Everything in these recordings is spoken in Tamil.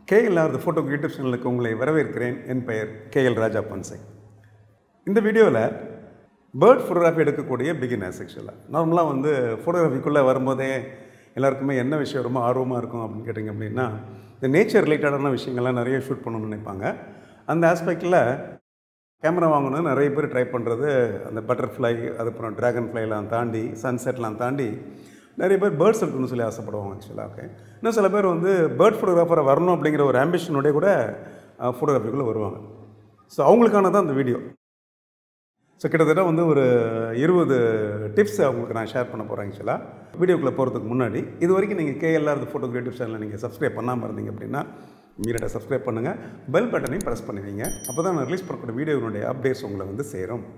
KLR the Photo YouTube சேனலுக்கு உங்களை வரவேற்கிறேன். என் பெயர் KL ராஜா Ponsing. இந்த வீடியோவில் பேர்ட் ஃபோட்டோகிராஃபி எடுக்கக்கூடிய பிகினர்ஸ் ஆக்சுவலாக நார்மலாக வந்து ஃபோட்டோகிராஃபிக்குள்ளே வரும்போதே எல்லாருக்குமே என்ன விஷயம் ரொம்ப ஆர்வமாக இருக்கும் அப்படின்னு கேட்டிங்க அப்படின்னா இந்த நேச்சர் ரிலேட்டடான விஷயங்கள்லாம் நிறைய ஷூட் பண்ணணும்னு நினைப்பாங்க. அந்த ஆஸ்பெக்டில் கேமரா வாங்கணும்னு நிறைய பேர் ட்ரை பண்ணுறது அந்த பட்டர்ஃப்ளை அதுக்கப்புறம் ட்ராகன் ஃப்ளைலாம் தாண்டி சன்செட்லாம் தாண்டி நிறைய பேர் பேர்ட்ஸ் எடுக்கணும்னு சொல்லி ஆசைப்படுவாங்க ஆக்சுவலாக. ஓகே, இன்னும் சில பேர் வந்து பேர்ட் ஃபோட்டோகிராஃபராக வரணும் அப்படிங்கிற ஒரு ஆம்பிஷனோடய கூட ஃபோட்டோகிராஃபிக்குள்ளே வருவாங்க. ஸோ அவங்களுக்கான தான் இந்த வீடியோ. ஸோ கிட்டத்தட்ட வந்து ஒரு 20 டிப்ஸ் அவங்களுக்கு நான் ஷேர் பண்ண போகிறேன் ஆக்சுவலாக. வீடியோக்குள்ளே போகிறதுக்கு முன்னாடி இது வரைக்கும் நீங்கள் KLR the Photo யூடியூப் சேனலை நீங்கள் சப்ஸ்கிரைப் பண்ணாமல் இருந்தீங்க அப்படின்னா இமீடியட்டாக சப்ஸ்கிரைப் பண்ணுங்கள், பெல் பட்டனையும் ப்ரெஸ் பண்ணுவீங்க. அப்போ தான் நான் ரிலீஸ் பண்ணக்கூடிய வீடியோனுடைய அப்டேட்ஸ் உங்களை வந்து சேரும்.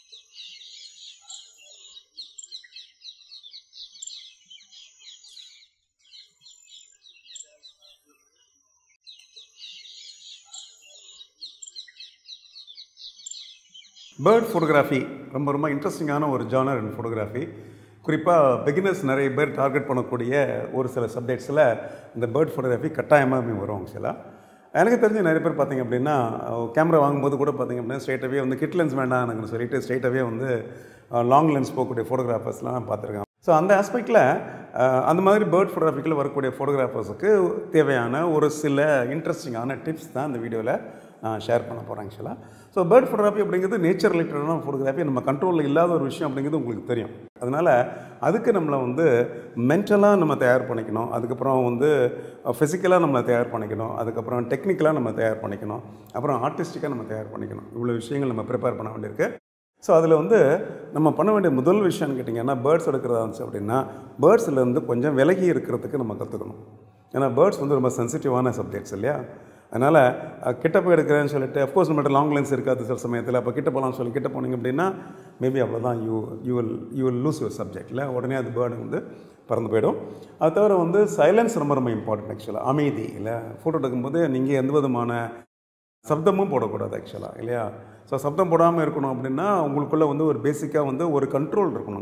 பேர்ட் ஃபோட்டோகிராஃபி ரொம்ப ரொம்ப இன்ட்ரெஸ்டிங்கான ஒரு ஜானர் இன் ஃபோட்டோகிராஃபி. குறிப்பாக பிகினர்ஸ் நிறைய பேர் டார்கெட் பண்ணக்கூடிய ஒரு சில சப்ஜெக்ட்ஸில் இந்த பேர்ட் ஃபோட்டோகிராஃபி கட்டாயமாக வரும் ஆக்சுவலாக. எனக்கு தெரிஞ்சு நிறைய பேர் பார்த்திங்க அப்படின்னா கேமரா வாங்கும்போது கூட பார்த்திங்க அப்படின்னா ஸ்ட்ரெயிட்டாகவே வந்து கிட் லென்ஸ் வேண்டாம் எனக்கு சொல்லிட்டு ஸ்ட்ரெயிட்டாகவே வந்து லாங் லென்ஸ் போகக்கூடிய ஃபோட்டோகிராஃபர்ஸ்லாம் நான் பார்த்துருக்கேன். ஸோ அந்த ஆஸ்பெக்டில் அந்த மாதிரி பேர்ட் ஃபோட்டோகிராஃபிக்கில் வரக்கூடிய ஃபோட்டோகிராஃபர்ஸுக்கு தேவையான ஒரு சில இன்ட்ரெஸ்டிங்கான டிப்ஸ் தான் இந்த வீடியோவில் நான் ஷேர் பண்ண போகிறேன் ஆக்சுவலாக. ஸோ பேர்ட் ஃபோட்டோகிராஃபி அப்படிங்கிறது நேச்சர் ரிலேட்டடான ஃபோட்டோகிராஃபி, நம்ம கண்ட்ரோலில் இல்லாத ஒரு விஷயம் அப்படிங்கிறது உங்களுக்கு தெரியும். அதனால் அதுக்கு நம்மளை வந்து மென்டலாக நம்ம தயார் பண்ணிக்கணும், அதுக்கப்புறம் வந்து ஃபிசிக்கலாக நம்ம தயார் பண்ணிக்கணும், அதுக்கப்புறம் டெக்னிக்கலாக நம்ம தயார் பண்ணிக்கணும், அப்புறம் ஆர்டிஸ்டிக்காக நம்ம தயார் பண்ணிக்கணும். இவ்வளோ விஷயங்கள் நம்ம ப்ரிப்பேர் பண்ண வேண்டியிருக்கு. ஸோ அதில் வந்து நம்ம பண்ண வேண்டிய முதல் விஷயம்னு கேட்டிங்கன்னா பேர்ட்ஸ் எடுக்கிறதா இருந்துச்சு அப்படின்னா பேர்ட்ஸ்லேருந்து கொஞ்சம் விலகி இருக்கிறதுக்கு நம்ம கற்றுக்கணும். ஏன்னா பேர்ட்ஸ் வந்து ரொம்ப சென்சிட்டிவான சப்ஜெக்ட்ஸ் இல்லையா. அதனால் கிட்ட போய் எடுக்கிறேன்னு சொல்லிட்டு அஃப்கோர்ஸ் நம்மகிட்ட லாங் லென்ஸ் இருக்காது சில சமயத்தில். அப்போ கிட்ட போகலான்னு சொல்லி கிட்ட போனீங்க அப்படின்னா மேபி அவ்வளோதான் யூ வில் லூஸ் யுவர் சப்ஜெக்டில் உடனே அது பேர்டு வந்து பறந்து போயிடும். அது தவிர வந்து சைலன்ஸ் ரொம்ப ரொம்ப இம்பார்ட்டன்ட் ஆக்சுவலாக. அமைதி இல்லை, ஃபோட்டோ எடுக்கும்போது நீங்கள் எந்த விதமான சப்தமும் போடக்கூடாது ஆக்சுவலாக இல்லையா. ஸோ சப்தம் போடாமல் இருக்கணும் அப்படின்னா உங்களுக்குள்ளே வந்து ஒரு பேசிக்காக வந்து ஒரு கண்ட்ரோல் இருக்கணும்.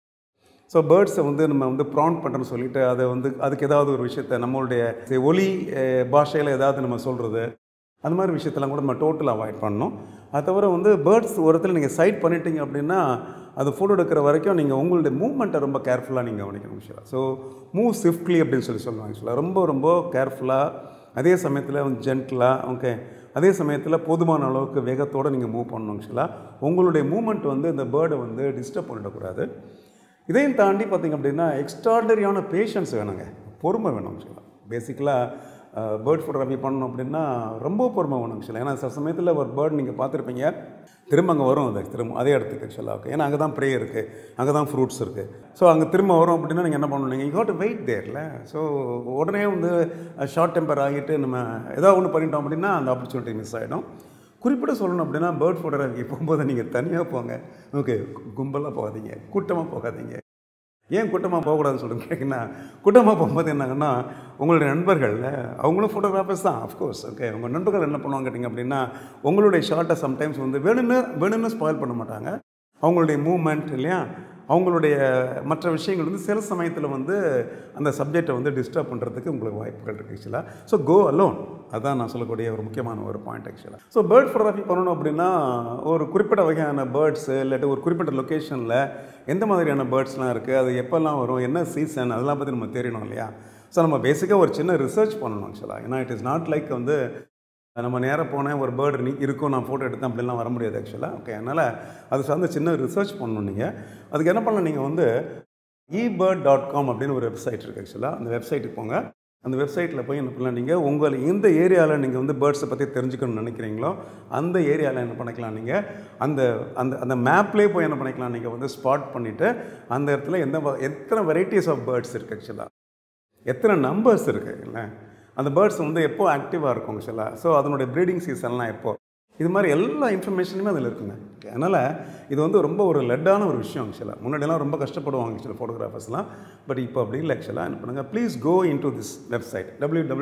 ஸோ பேர்ட்ஸை வந்து நம்ம வந்து ப்ராண்ட் பண்ணுறோன்னு சொல்லிவிட்டு அதை வந்து அதுக்கு ஏதாவது ஒரு விஷயத்தை நம்மளுடைய ஒலி பாஷையில் ஏதாவது நம்ம சொல்கிறது அந்த மாதிரி விஷயத்தெல்லாம் கூட நம்ம டோட்டலாக அவாய்ட் பண்ணணும். அது தவிர வந்து பேர்ட்ஸ் ஒரு இடத்துல நீங்கள் சைட் பண்ணிட்டீங்க அப்படின்னா அது ஃபோட்டோ எடுக்கிற வரைக்கும் நீங்கள் உங்களுடைய மூவ்மெண்ட்டை ரொம்ப கேர்ஃபுல்லாக நீங்கள் கவனிக்கணும் ஆக்சுவலாக. ஸோ மூவ் ஸ்விஃப்ட்லி அப்படின்னு சொல்லுவாங்க ஆக்சுவலாக. ரொம்ப ரொம்ப கேர்ஃபுல்லாக, அதே சமயத்தில் வந்து ஜென்டலாக, ஓகே, அதே சமயத்தில் போதுமான அளவுக்கு வேகத்தோடு நீங்கள் மூவ் பண்ணணும் ஆக்சுவலாக. உங்களுடைய மூவ்மெண்ட் வந்து இந்த பேர்டை வந்து டிஸ்டர்ப் பண்ணிடக்கூடாது. இதையும் தாண்டி பார்த்திங்க அப்படின்னா எக்ஸ்ட்ராடனரியான பேஷன்ஸ் வேணுங்க, பொறுமை வேணும் ஆக்சுவலாக. பேசிக்கலாக பேர்ட் ஃபோட்டோகிராஃபி பண்ணணும் அப்படின்னா ரொம்ப பொறுமை வேணும் ஆக்சுவலாக. ஏன்னா சில சமயத்தில் ஒரு பேர்டு நீங்கள் பார்த்துருப்பீங்க திரும்ப அங்கே வரும், அது திரும்ப அதே இடத்துக்கு ஆக்சுவலாக. ஓகே, ஏன்னா அங்கே தான் ப்ரே இருக்குது, அங்கே தான் ஃப்ரூட்ஸ் இருக்குது. ஸோ அங்கே திரும்ப வரும் அப்படின்னா நீங்கள் என்ன பண்ணணும், நீங்கள் யூ ஹேவ் டு வெயிட் தேர்ல. ஸோ உடனே வந்து ஷார்ட் டெம்பர் ஆகிட்டு நம்ம ஏதாவது ஒன்று பண்ணிட்டோம் அப்படின்னா அந்த ஆப்பர்ச்சுனிட்டி மிஸ் ஆகிடும். குறிப்பிட்ட சொல்லணும் அப்படின்னா பேர்ட் ஃபோட்டோகிராஃபி போகும்போது நீங்கள் தனியாக போங்க, ஓகே, கும்பலாக போகாதீங்க, கூட்டமாக போகாதீங்க. ஏன் கூட்டமாக போகக்கூடாதுன்னு சொல்லுங்க கேட்டிங்கன்னா கூட்டமாக போகும்போது என்னாங்கன்னா உங்களுடைய நண்பர்கள் அவங்களும் ஃபோட்டோகிராஃபர்ஸ் தான் அஃப்கோர்ஸ். ஓகே, உங்கள் நண்பர்கள் என்ன பண்ணுவாங்க கேட்டிங்க அப்படின்னா உங்களுடைய ஷார்ட்டை சம்டைம்ஸ் வந்து வேணும்னு ஸ்பாயில் பண்ண மாட்டாங்க. அவங்களுடைய மூவ்மெண்ட் இல்லையா, அவங்களுடைய மற்ற விஷயங்கள் வந்து சில சமயத்தில் வந்து அந்த சப்ஜெக்டை வந்து டிஸ்டர்ப் பண்ணுறதுக்கு உங்களுக்கு வாய்ப்புகள் இருக்குது ஆக்சுவலாக. ஸோ கோ அலோன், அதுதான் நான் சொல்லக்கூடிய ஒரு முக்கியமான ஒரு பாயிண்ட் ஆக்சுவலாக. ஸோ பேர்ட் ஃபோட்டோகிராஃபி பண்ணணும் அப்படின்னா ஒரு குறிப்பிட்ட வகையான பேர்ட்ஸு இல்லாட்டி ஒரு குறிப்பிட்ட லொக்கேஷனில் எந்த மாதிரியான பேர்ட்ஸ்லாம் இருக்குது, அது எப்போல்லாம் வரும், என்ன சீசன், அதெல்லாம் பற்றி நம்ம தெரியணும் இல்லையா. ஸோ நம்ம பேசிக்காக ஒரு சின்ன ரிசர்ச் பண்ணணும் ஆக்சுவலாக. ஏன்னா இட் இஸ் நாட் லைக் வந்து நம்ம நேராக போனேன் ஒரு பேர்டு இருக்கும் நான் ஃபோட்டோ எடுத்தேன் அப்படிலாம் வர முடியாது ஆக்சுவலாக. ஓகே, அதனால் அது சார்ந்த சின்ன ரிசர்ச் பண்ணணும் நீங்கள். அதுக்கு என்ன பண்ணலாம், நீங்கள் வந்து ebird.com அப்படின்னு ஒரு வெப்சைட் இருக்குது ஆக்சுவலாக. அந்த வெப்சைட்டுக்கு போங்க. அந்த வெப்சைட்டில் போய் என்ன பண்ணலாம், நீங்கள் உங்கள் எந்த ஏரியாவில் நீங்கள் வந்து பேர்ட்ஸை பற்றி தெரிஞ்சுக்கணும்னு நினைக்கிறீங்களோ அந்த ஏரியாவில் என்ன பண்ணிக்கலாம், நீங்கள் அந்த அந்த அந்த மேப்லேயே போய் என்ன பண்ணிக்கலாம், நீங்கள் வந்து ஸ்பாட் பண்ணிவிட்டு அந்த இடத்துல எத்தனை வெரைட்டிஸ் ஆஃப் பேர்ட்ஸ் இருக்குது ஆக்சுவலாக, எத்தனை நம்பர்ஸ் இருக்குது இல்லை, அந்த பேர்ட்ஸ் வந்து எப்போ ஆக்டிவாக இருக்கும் ஆக்சுவலாக. ஸோ அதனுடைய ப்ரீடிங் சீசன்லாம் எப்போ, இது மாதிரி எல்லா இன்ஃபர்மேஷனுமே அதில் இருக்குங்க. அதனால் இது வந்து ரொம்ப ஒரு லெட்டான ஒரு விஷயம் ஆக்சுவலாக. முன்னாடியெல்லாம் ரொம்ப கஷ்டப்படுவாங்க ஆக்சுவலாக ஃபோட்டோகிராஃபர்ஸ்லாம். பட் இப்போ அப்படி இல்லை ஆக்சுவலாக. என்ன பண்ணுங்கள், please go into this website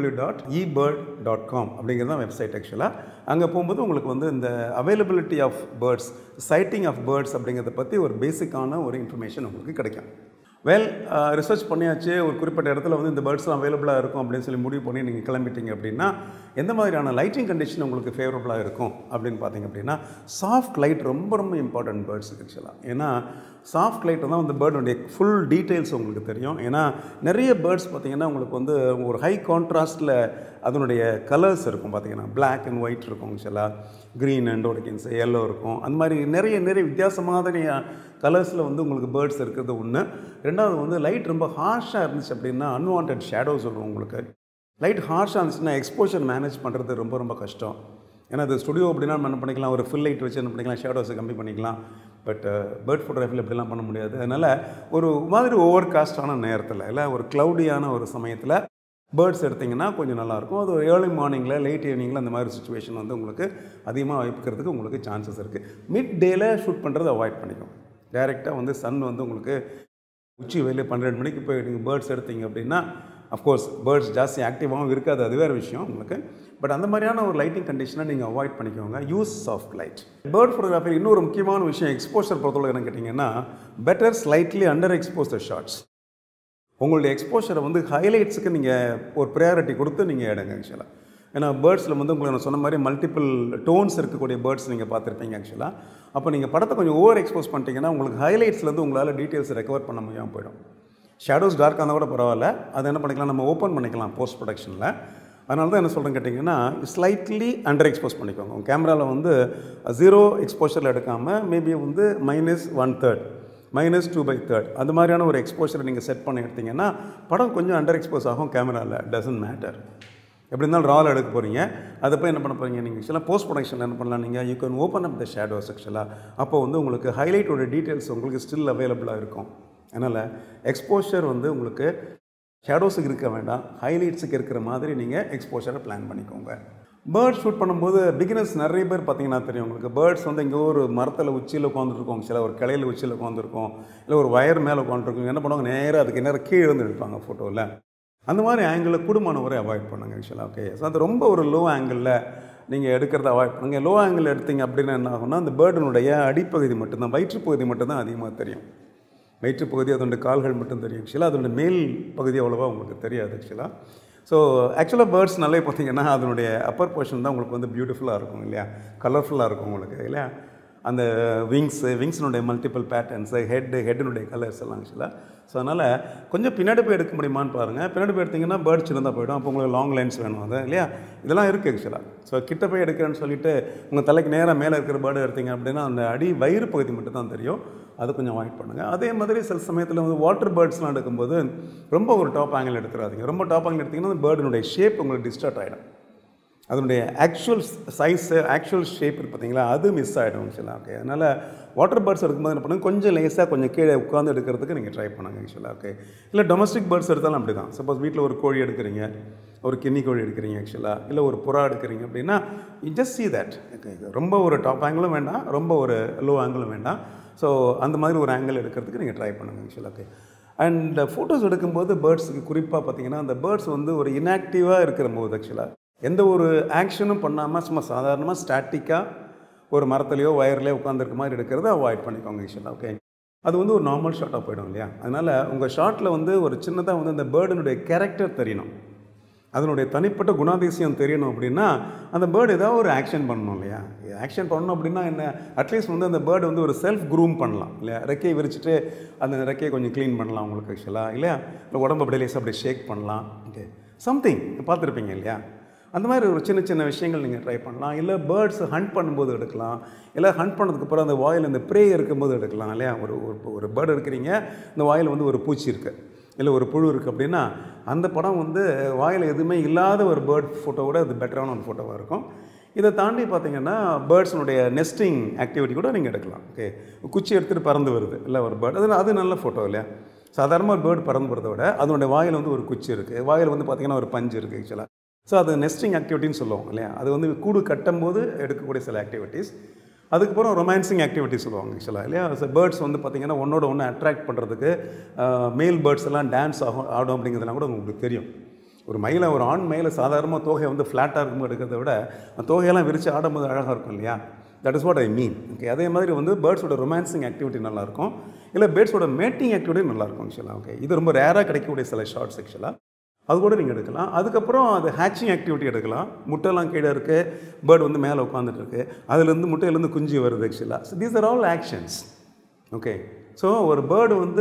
www.ebird.com அப்படிங்கிறது தான் வெப்சைட் ஆக்சுவலாக. அங்கே போகும்போது உங்களுக்கு வந்து இந்த availability of birds, sighting of birds அப்படிங்கிறத பற்றி ஒரு பேசிக்கான ஒரு இன்ஃபர்மேஷன் உங்களுக்கு கிடைக்கும். வெல் ரிசர்ச் பண்ணியாச்சு, ஒரு குறிப்பிட்ட இடத்துல வந்து இந்த பேர்ட்ஸ்லாம் அவைலபிளாக இருக்கும் அப்படின்னு சொல்லி முடிவு பண்ணி நீங்கள் கிளம்பிட்டீங்க அப்படின்னா, எந்த மாதிரியான லைட்டிங் கண்டிஷன் உங்களுக்கு ஃபேவரபுளாக இருக்கும் அப்படின்னு பார்த்தீங்க அப்படின்னா, சாஃப்ட் லைட் ரொம்ப ரொம்ப இம்பார்ட்டன்ட் பேர்ட்ஸுக்கு ஆக்சுவலாக. ஏன்னா சாஃப்ட் லைட் தான் வந்து பேர்டுடைய ஃபுல் டீட்டெயில்ஸ் உங்களுக்கு தெரியும். ஏன்னா நிறைய பேர்ட்ஸ் பார்த்திங்கன்னா உங்களுக்கு வந்து ஒரு ஹை கான்ட்ராஸ்ட்டில் அதனுடைய கலர்ஸ் இருக்கும். பார்த்திங்கன்னா பிளாக் அண்ட் ஒயிட் இருக்கும் ஆக்சுவலாக, க்ரீன் அண்ட் ஒடிக்கின்ஸ் எல்லோ இருக்கும். அந்த மாதிரி நிறைய வித்தியாசமான கலர்ஸில் வந்து உங்களுக்கு பேர்ட்ஸ் இருக்கிறது ஒன்று. ரெண்டாவது வந்து லைட் ரொம்ப ஹார்ஷாக இருந்துச்சு அப்படின்னா அன்வான்ட் ஷேடோஸ் வரும் உங்களுக்கு. லைட் ஹார்ஷாக இருந்துச்சுன்னா எக்ஸ்போஷர் மேனேஜ் பண்ணுறது ரொம்ப ரொம்ப கஷ்டம். ஏன்னா அது ஸ்டுடியோ அப்படின்னா என்ன பண்ணிக்கலாம், ஒரு ஃபுல் லைட் வச்சு என்ன பண்ணிக்கலாம், ஷேடோஸை கம்மி பண்ணிக்கலாம். பட் பேர்ட் ஃபோட்டோகிராஃபியில் எப்படிலாம் பண்ண முடியாது. அதனால் ஒரு மாதிரி ஓவர் காஸ்டான நேரத்தில் இல்லை ஒரு க்ளவுடியான ஒரு சமயத்தில் பேர்ட்ஸ் எடுத்திங்கன்னா கொஞ்சம் நல்லாயிருக்கும். அது ஏர்லி மார்னிங்கில் லேட் ஈவினிங்கில் அந்த மாதிரி சுச்சுவேஷன் வந்து உங்களுக்கு அதிகமாக வாய்ப்புக்கிறதுக்கு உங்களுக்கு சான்சஸ் இருக்குது. மிட் டேயில் ஷூட் பண்ணுறது அவாய்ட் பண்ணிக்கும். டைரெக்டாக வந்து சன் வந்து உங்களுக்கு உச்சி வெயிலே 12 மணிக்கு போய் நீங்கள் பேர்ட்ஸ் எடுத்தீங்க அப்படின்னா அஃப்கோர்ஸ் பேர்ட்ஸ் ஜாஸ்தி ஆக்டிவாகவும் இருக்காது, அது வேறு விஷயம் உங்களுக்கு. பட் அந்த மாதிரியான ஒரு லைட்டிங் கண்டிஷனை நீங்கள் அவாய்ட் பண்ணிக்கோங்க. Use soft light. பேர்ட் ஃபோட்டோகிராஃபியில் இன்னொரு முக்கியமான விஷயம் எக்ஸ்போஷர் பொறுத்தவரை என்ன கேட்டிங்கன்னா, better slightly underexpose shots. உங்களுடைய எக்ஸ்போஷரை வந்து ஹைலைட்ஸுக்கு நீங்கள் ஒரு ப்ரையாரிட்டி கொடுத்து நீங்கள் எடுங்க ஆக்சுவலாக. ஏன்னா பேர்ட்ஸில் வந்து உங்களுக்கு நான் சொன்ன மாதிரி மல்டிபிள் டோன்ஸ் இருக்கக்கூடிய பேர்ட்ஸ் நீங்கள் பார்த்துருப்பீங்க ஆக்சுவலாக. அப்போ நீங்கள் படத்தை கொஞ்சம் ஓவர் எக்ஸ்போஸ் பண்ணிட்டீங்கன்னா உங்களுக்கு ஹைலைட்ஸ்லேருந்து உங்களால் டீட்டெயில்ஸ் ரெக்கவர் பண்ண முடியாமல் போயிடும். ஷேடோஸ் டார்க்காக இருந்தால் கூட பரவாயில்ல, அதை என்ன பண்ணிக்கலாம், நம்ம ஓப்பன் பண்ணிக்கலாம் போஸ்ட் ப்ரொடக்ஷனில். அதனால தான் என்ன சொல்கிறேன்னு கேட்டிங்கன்னா, ஸ்லைட்லி அண்டர் எக்ஸ்போஸ் பண்ணிக்கோங்க. உங்கள் கேமராவில் வந்து 0 எக்ஸ்போஷரில் எடுக்காமல் மேபி வந்து -1/3 -2/3 அந்த மாதிரியான ஒரு எக்ஸ்போஷரை நீங்கள் செட் பண்ணி எடுத்திங்கன்னா படம் கொஞ்சம் அண்டர் எக்ஸ்போஸ் ஆகும் கேமராவில். Doesn't matter. எப்படி இருந்தாலும் ரால் எடுக்க போகிறீங்க, அதை போய் என்ன பண்ண போகிறீங்க நீங்கள் ஆக்சுவலாக போஸ்ட் ப்ரொடக்ஷனில் என்ன பண்ணலாம், நீங்கள் you can open up the shadows ஆக்சுவலாக. அப்போ வந்து உங்களுக்கு ஹைலைட்டோட டீட்டெயில்ஸ் உங்களுக்கு ஸ்டில் அவைலபிளாக இருக்கும். அதனால் எக்ஸ்போஷர் வந்து உங்களுக்கு ஷேடோஸுக்கு இருக்க வேண்டாம், ஹைலைட்ஸுக்கு இருக்கிற மாதிரி நீங்கள் எக்ஸ்போஷரை பிளான் பண்ணிக்கோங்க. பேர்ட்ஸ் ஷூட் பண்ணும்போது பிகினர்ஸ் நிறைய பேர் பார்த்தீங்கன்னா தெரியும் உங்களுக்கு. பேர்ட்ஸ் வந்து இங்கே ஒரு மரத்தில் உச்சியில் உட்காந்துருக்கோம், சில ஒரு கிளையில் உச்சியில் உட்காந்துருக்கோம், இல்லை ஒரு வயர் மேலே உட்காந்துருக்கோம். என்ன பண்ணுவாங்க, நேராக அதுக்கு நேரம் கீழே இருந்து எடுப்பாங்க ஃபோட்டோவில். அந்த மாதிரி ஆங்கிளில் கூடுமானவரை அவாய்ட் பண்ணுங்க ஆக்சுவலாக. ஓகே, ஸோ அது ரொம்ப ஒரு லோ ஆங்கிளில் நீங்கள் எடுக்கிறத அவாய்ட் பண்ணுங்கள். லோ ஆங்கிள் எடுத்தீங்க அப்படின்னா என்ன ஆகும்னா, அந்த பேர்டினுடைய அடிப்பகுதி மட்டும்தான், வயிற்றுப்பகுதி மட்டும்தான் அதிகமாக தெரியும். வயிற்றுப்பகுதி அதனுடைய கால்கள் மட்டும் தெரியும் ஆக்சுவலாக. அதனுடைய மேல் பகுதி அவ்வளோவா உங்களுக்கு தெரியாது ஆக்சுவலாக. ஸோ ஆக்சுவலாக பேர்ட்ஸ் நல்லா பார்த்தீங்கன்னா அதனுடைய அப்பர் போர்ஷன் தான் உங்களுக்கு வந்து பியூட்டிஃபுல்லாக இருக்கும் இல்லையா, கலர்ஃபுல்லாக இருக்கும் உங்களுக்கு இல்லையா. அந்த விங்ஸினுடைய மல்டிபிள் பேட்டர்ன்ஸு, ஹெட்டினுடைய கலர்ஸ் எல்லாம் ஆக்சுவலாக. ஸோ அதனால் கொஞ்சம் பின்னாடி போய் எடுக்க முடியுமான்னு பாருங்கள். பின்னாடி போய் எடுத்திங்கன்னா பேர்ட் சின்னதாக போய்டும். அப்போ உங்களுக்கு லாங் லைன்ஸ் வேணும் அது இல்லையா. இதெல்லாம் இருக்குது ஆக்சுவலாக. ஸோ கிட்ட போய் எடுக்கிறேன்னு சொல்லிட்டு உங்கள் தலைக்கு நேராக மேலே இருக்கிற பேர்டு எடுத்திங்க அப்படின்னா அந்த அடி வயிறு பகுதி மட்டும் தான் தெரியும். அது கொஞ்சம் அவாய்ட் பண்ணுங்கள். அதே மாதிரி சில சமயத்தில் வந்து வாட்டர் பேர்ட்ஸ்லாம் எடுக்கும்போது ரொம்ப ஒரு டாப் ஆங்கிள் எடுத்துடாதீங்க. ரொம்ப டாப் ஆங்கிள் எடுத்திங்கன்னா அந்த பேர்டினுடைய ஷேப் உங்களுக்கு டிஸ்டார்ட் ஆகிடும். அதனுடைய ஆக்சுவல் சைஸு, ஆக்சுவல் ஷேப் பார்த்தீங்களா, அது மிஸ் ஆகிடும் ஆக்சுவலாக. ஓகே, அதனால் வாட்டர் பேர்ட்ஸ் எடுக்கும்போது என்ன பண்ணுங்க, கொஞ்சம் லேஸாக கொஞ்சம் கீழே உட்காந்து எடுக்கிறதுக்கு நீங்கள் ட்ரை பண்ணுங்கள் ஆக்சுவலாக. ஓகே, இல்லை டொமஸ்டிக் பேர்ட்ஸ் எடுத்தாலும் அப்படி தான். சப்போஸ் வீட்டில் ஒரு கோழி எடுக்கிறீங்க, ஒரு கின்னி கோழி எடுக்கிறீங்க ஆக்சுவலாக, இல்லை ஒரு புறா எடுக்கிறீங்க அப்படின்னா you just see that. Okay, ரொம்ப ஒரு டாப் ஆங்கிளும் வேண்டாம், ரொம்ப ஒரு லோ ஆங்கிளும் வேண்டாம். ஸோ அந்த மாதிரி ஒரு ஆங்கிள் எடுக்கிறதுக்கு நீங்கள் ட்ரை பண்ணுங்கள் ஆக்சுவலாக. ஓகே, அண்ட் ஃபோட்டோஸ் எடுக்கும்போது பேர்ட்ஸுக்கு குறிப்பாக பார்த்தீங்கன்னா அந்த பேர்ட்ஸ் வந்து ஒரு இன்ஆக்டிவாக இருக்கிற போது ஆக்சுவலாக எந்த ஒரு ஆக்ஷனும் பண்ணாமல் சும்மா சாதாரணமாக ஸ்டாட்டிக்காக ஒரு மரத்துலையோ வயர்லையோ உட்காந்துருக்க மாதிரி எடுக்கிறத அவாய்ட் பண்ணிக்கோங்க ஆக்சுவலாக. ஓகே, அது வந்து ஒரு நார்மல் ஷாட்டாக போயிடும் இல்லையா. அதனால் உங்கள் ஷாட்டில் வந்து ஒரு சின்னதாக வந்து அந்த பேர்டினுடைய கேரக்டர் தெரியணும், அதனுடைய தனிப்பட்ட குணாதிசயம் தெரியணும். அப்படின்னா அந்த பேர்டு ஏதாவது ஒரு ஆக்ஷன் பண்ணணும் இல்லையா. ஆக்ஷன் பண்ணணும் அப்படின்னா என்ன, அட்லீஸ்ட் வந்து அந்த பேர்டு வந்து ஒரு செல்ஃப் க்ரூம் பண்ணலாம் இல்லையா. ரெக்கையை விரிச்சிட்டு அந்த ரெக்கையை கொஞ்சம் க்ளீன் பண்ணலாம் உங்களுக்கு ஆக்சுவலாக இல்லையா. இல்லை உடம்பு அப்படியே லேசாக அப்படியே ஷேக் பண்ணலாம். ஓகே, சம்திங் பார்த்துருப்பீங்க இல்லையா. அந்த மாதிரி ஒரு சின்ன சின்ன விஷயங்கள் நீங்கள் ட்ரை பண்ணலாம். இல்லை பேர்ட்ஸ் ஹண்ட் பண்ணும்போது எடுக்கலாம், இல்லை ஹண்ட் பண்ணதுக்கப்புறம் அந்த வாயில் அந்த ப்ரே இருக்கும்போது எடுக்கலாம் இல்லையா. ஒரு பேர்டு இருக்கிறீங்க, இந்த வாயில் வந்து ஒரு பூச்சி இருக்குது, இல்லை ஒரு புழு இருக்குது அப்படின்னா அந்த படம் வந்து வாயில் எதுவுமே இல்லாத ஒரு பேர்ட் ஃபோட்டோவோட அது பெட்டரான ஒரு ஃபோட்டோவாக இருக்கும். இதை தாண்டி பார்த்தீங்கன்னா பேர்ட்ஸினுடைய நெஸ்டிங் ஆக்டிவிட்டி கூட நீங்கள் எடுக்கலாம். ஓகே, குச்சி எடுத்துகிட்டு பறந்து வருது இல்லை ஒரு பேர்டு, அது நல்ல ஃபோட்டோ இல்லையா. சாதாரணமாக ஒரு பேர்டு பறந்து வரதை விட அதனுடைய வாயில் வந்து ஒரு குச்சி இருக்குது, வாயில் வந்து பார்த்திங்கன்னா ஒரு பஞ்சு இருக்குது ஆக்சுவலாக. ஸோ அது நெஸ்டிங் ஆக்டிவிட்டின்னு சொல்லுவோம் இல்லையா. அது வந்து கூடு கட்டும்போது எடுக்கக்கூடிய சில ஆக்டிவிட்டீஸ். அதுக்கப்புறம் ரொமான்சிங் ஆக்டிவிட்டி சொல்லுவாங்க ஆக்சுவலாக இல்லையா. ஸோ பேர்ட்ஸ் வந்து பார்த்திங்கன்னா ஒன்னோட ஒன்று அட்ராக்ட் பண்ணுறதுக்கு மேல் பேர்ட்ஸ் எல்லாம் டான்ஸ் ஆடும் அப்படிங்கிறதுலாம் கூட உங்களுக்கு தெரியும். ஒரு மயிலை, ஒரு ஆண் மயிலை சாதாரணமாக தோகை வந்து ஃப்ளாட்டாக இருக்கும்போது எடுக்கிறத விட தோகையெல்லாம் விரித்து ஆடும்போது அழகாக இருக்கும் இல்லையா. That is what I mean. Okay, அதே மாதிரி வந்து பேர்ட்ஸோட ரொமான்சிங் ஆக்டிவிட்டி நல்லாயிருக்கும். இல்லை பேர்ட்ஸோட மேட்டிங் ஆக்டிவிட்டி நல்லாயிருக்கும் ஆக்சுவலாக. ஓகே, இது ரொம்ப ரேராக கிடைக்கக்கூடிய சில ஷார்ட்ஸ் ஆக்சுவலாக. அது கூட நீங்கள் எடுக்கலாம். அதுக்கப்புறம் அது ஹேச்சிங் ஆக்டிவிட்டி எடுக்கலாம். முட்டைலாம் கீழே இருக்குது, பேர்டு வந்து மேலே உட்காந்துட்டு இருக்கு, அதுலேருந்து முட்டையிலேருந்து குஞ்சு வருது ஆக்சுவலாக. So these are all actions. Okay, so ஒரு பேர்டு வந்து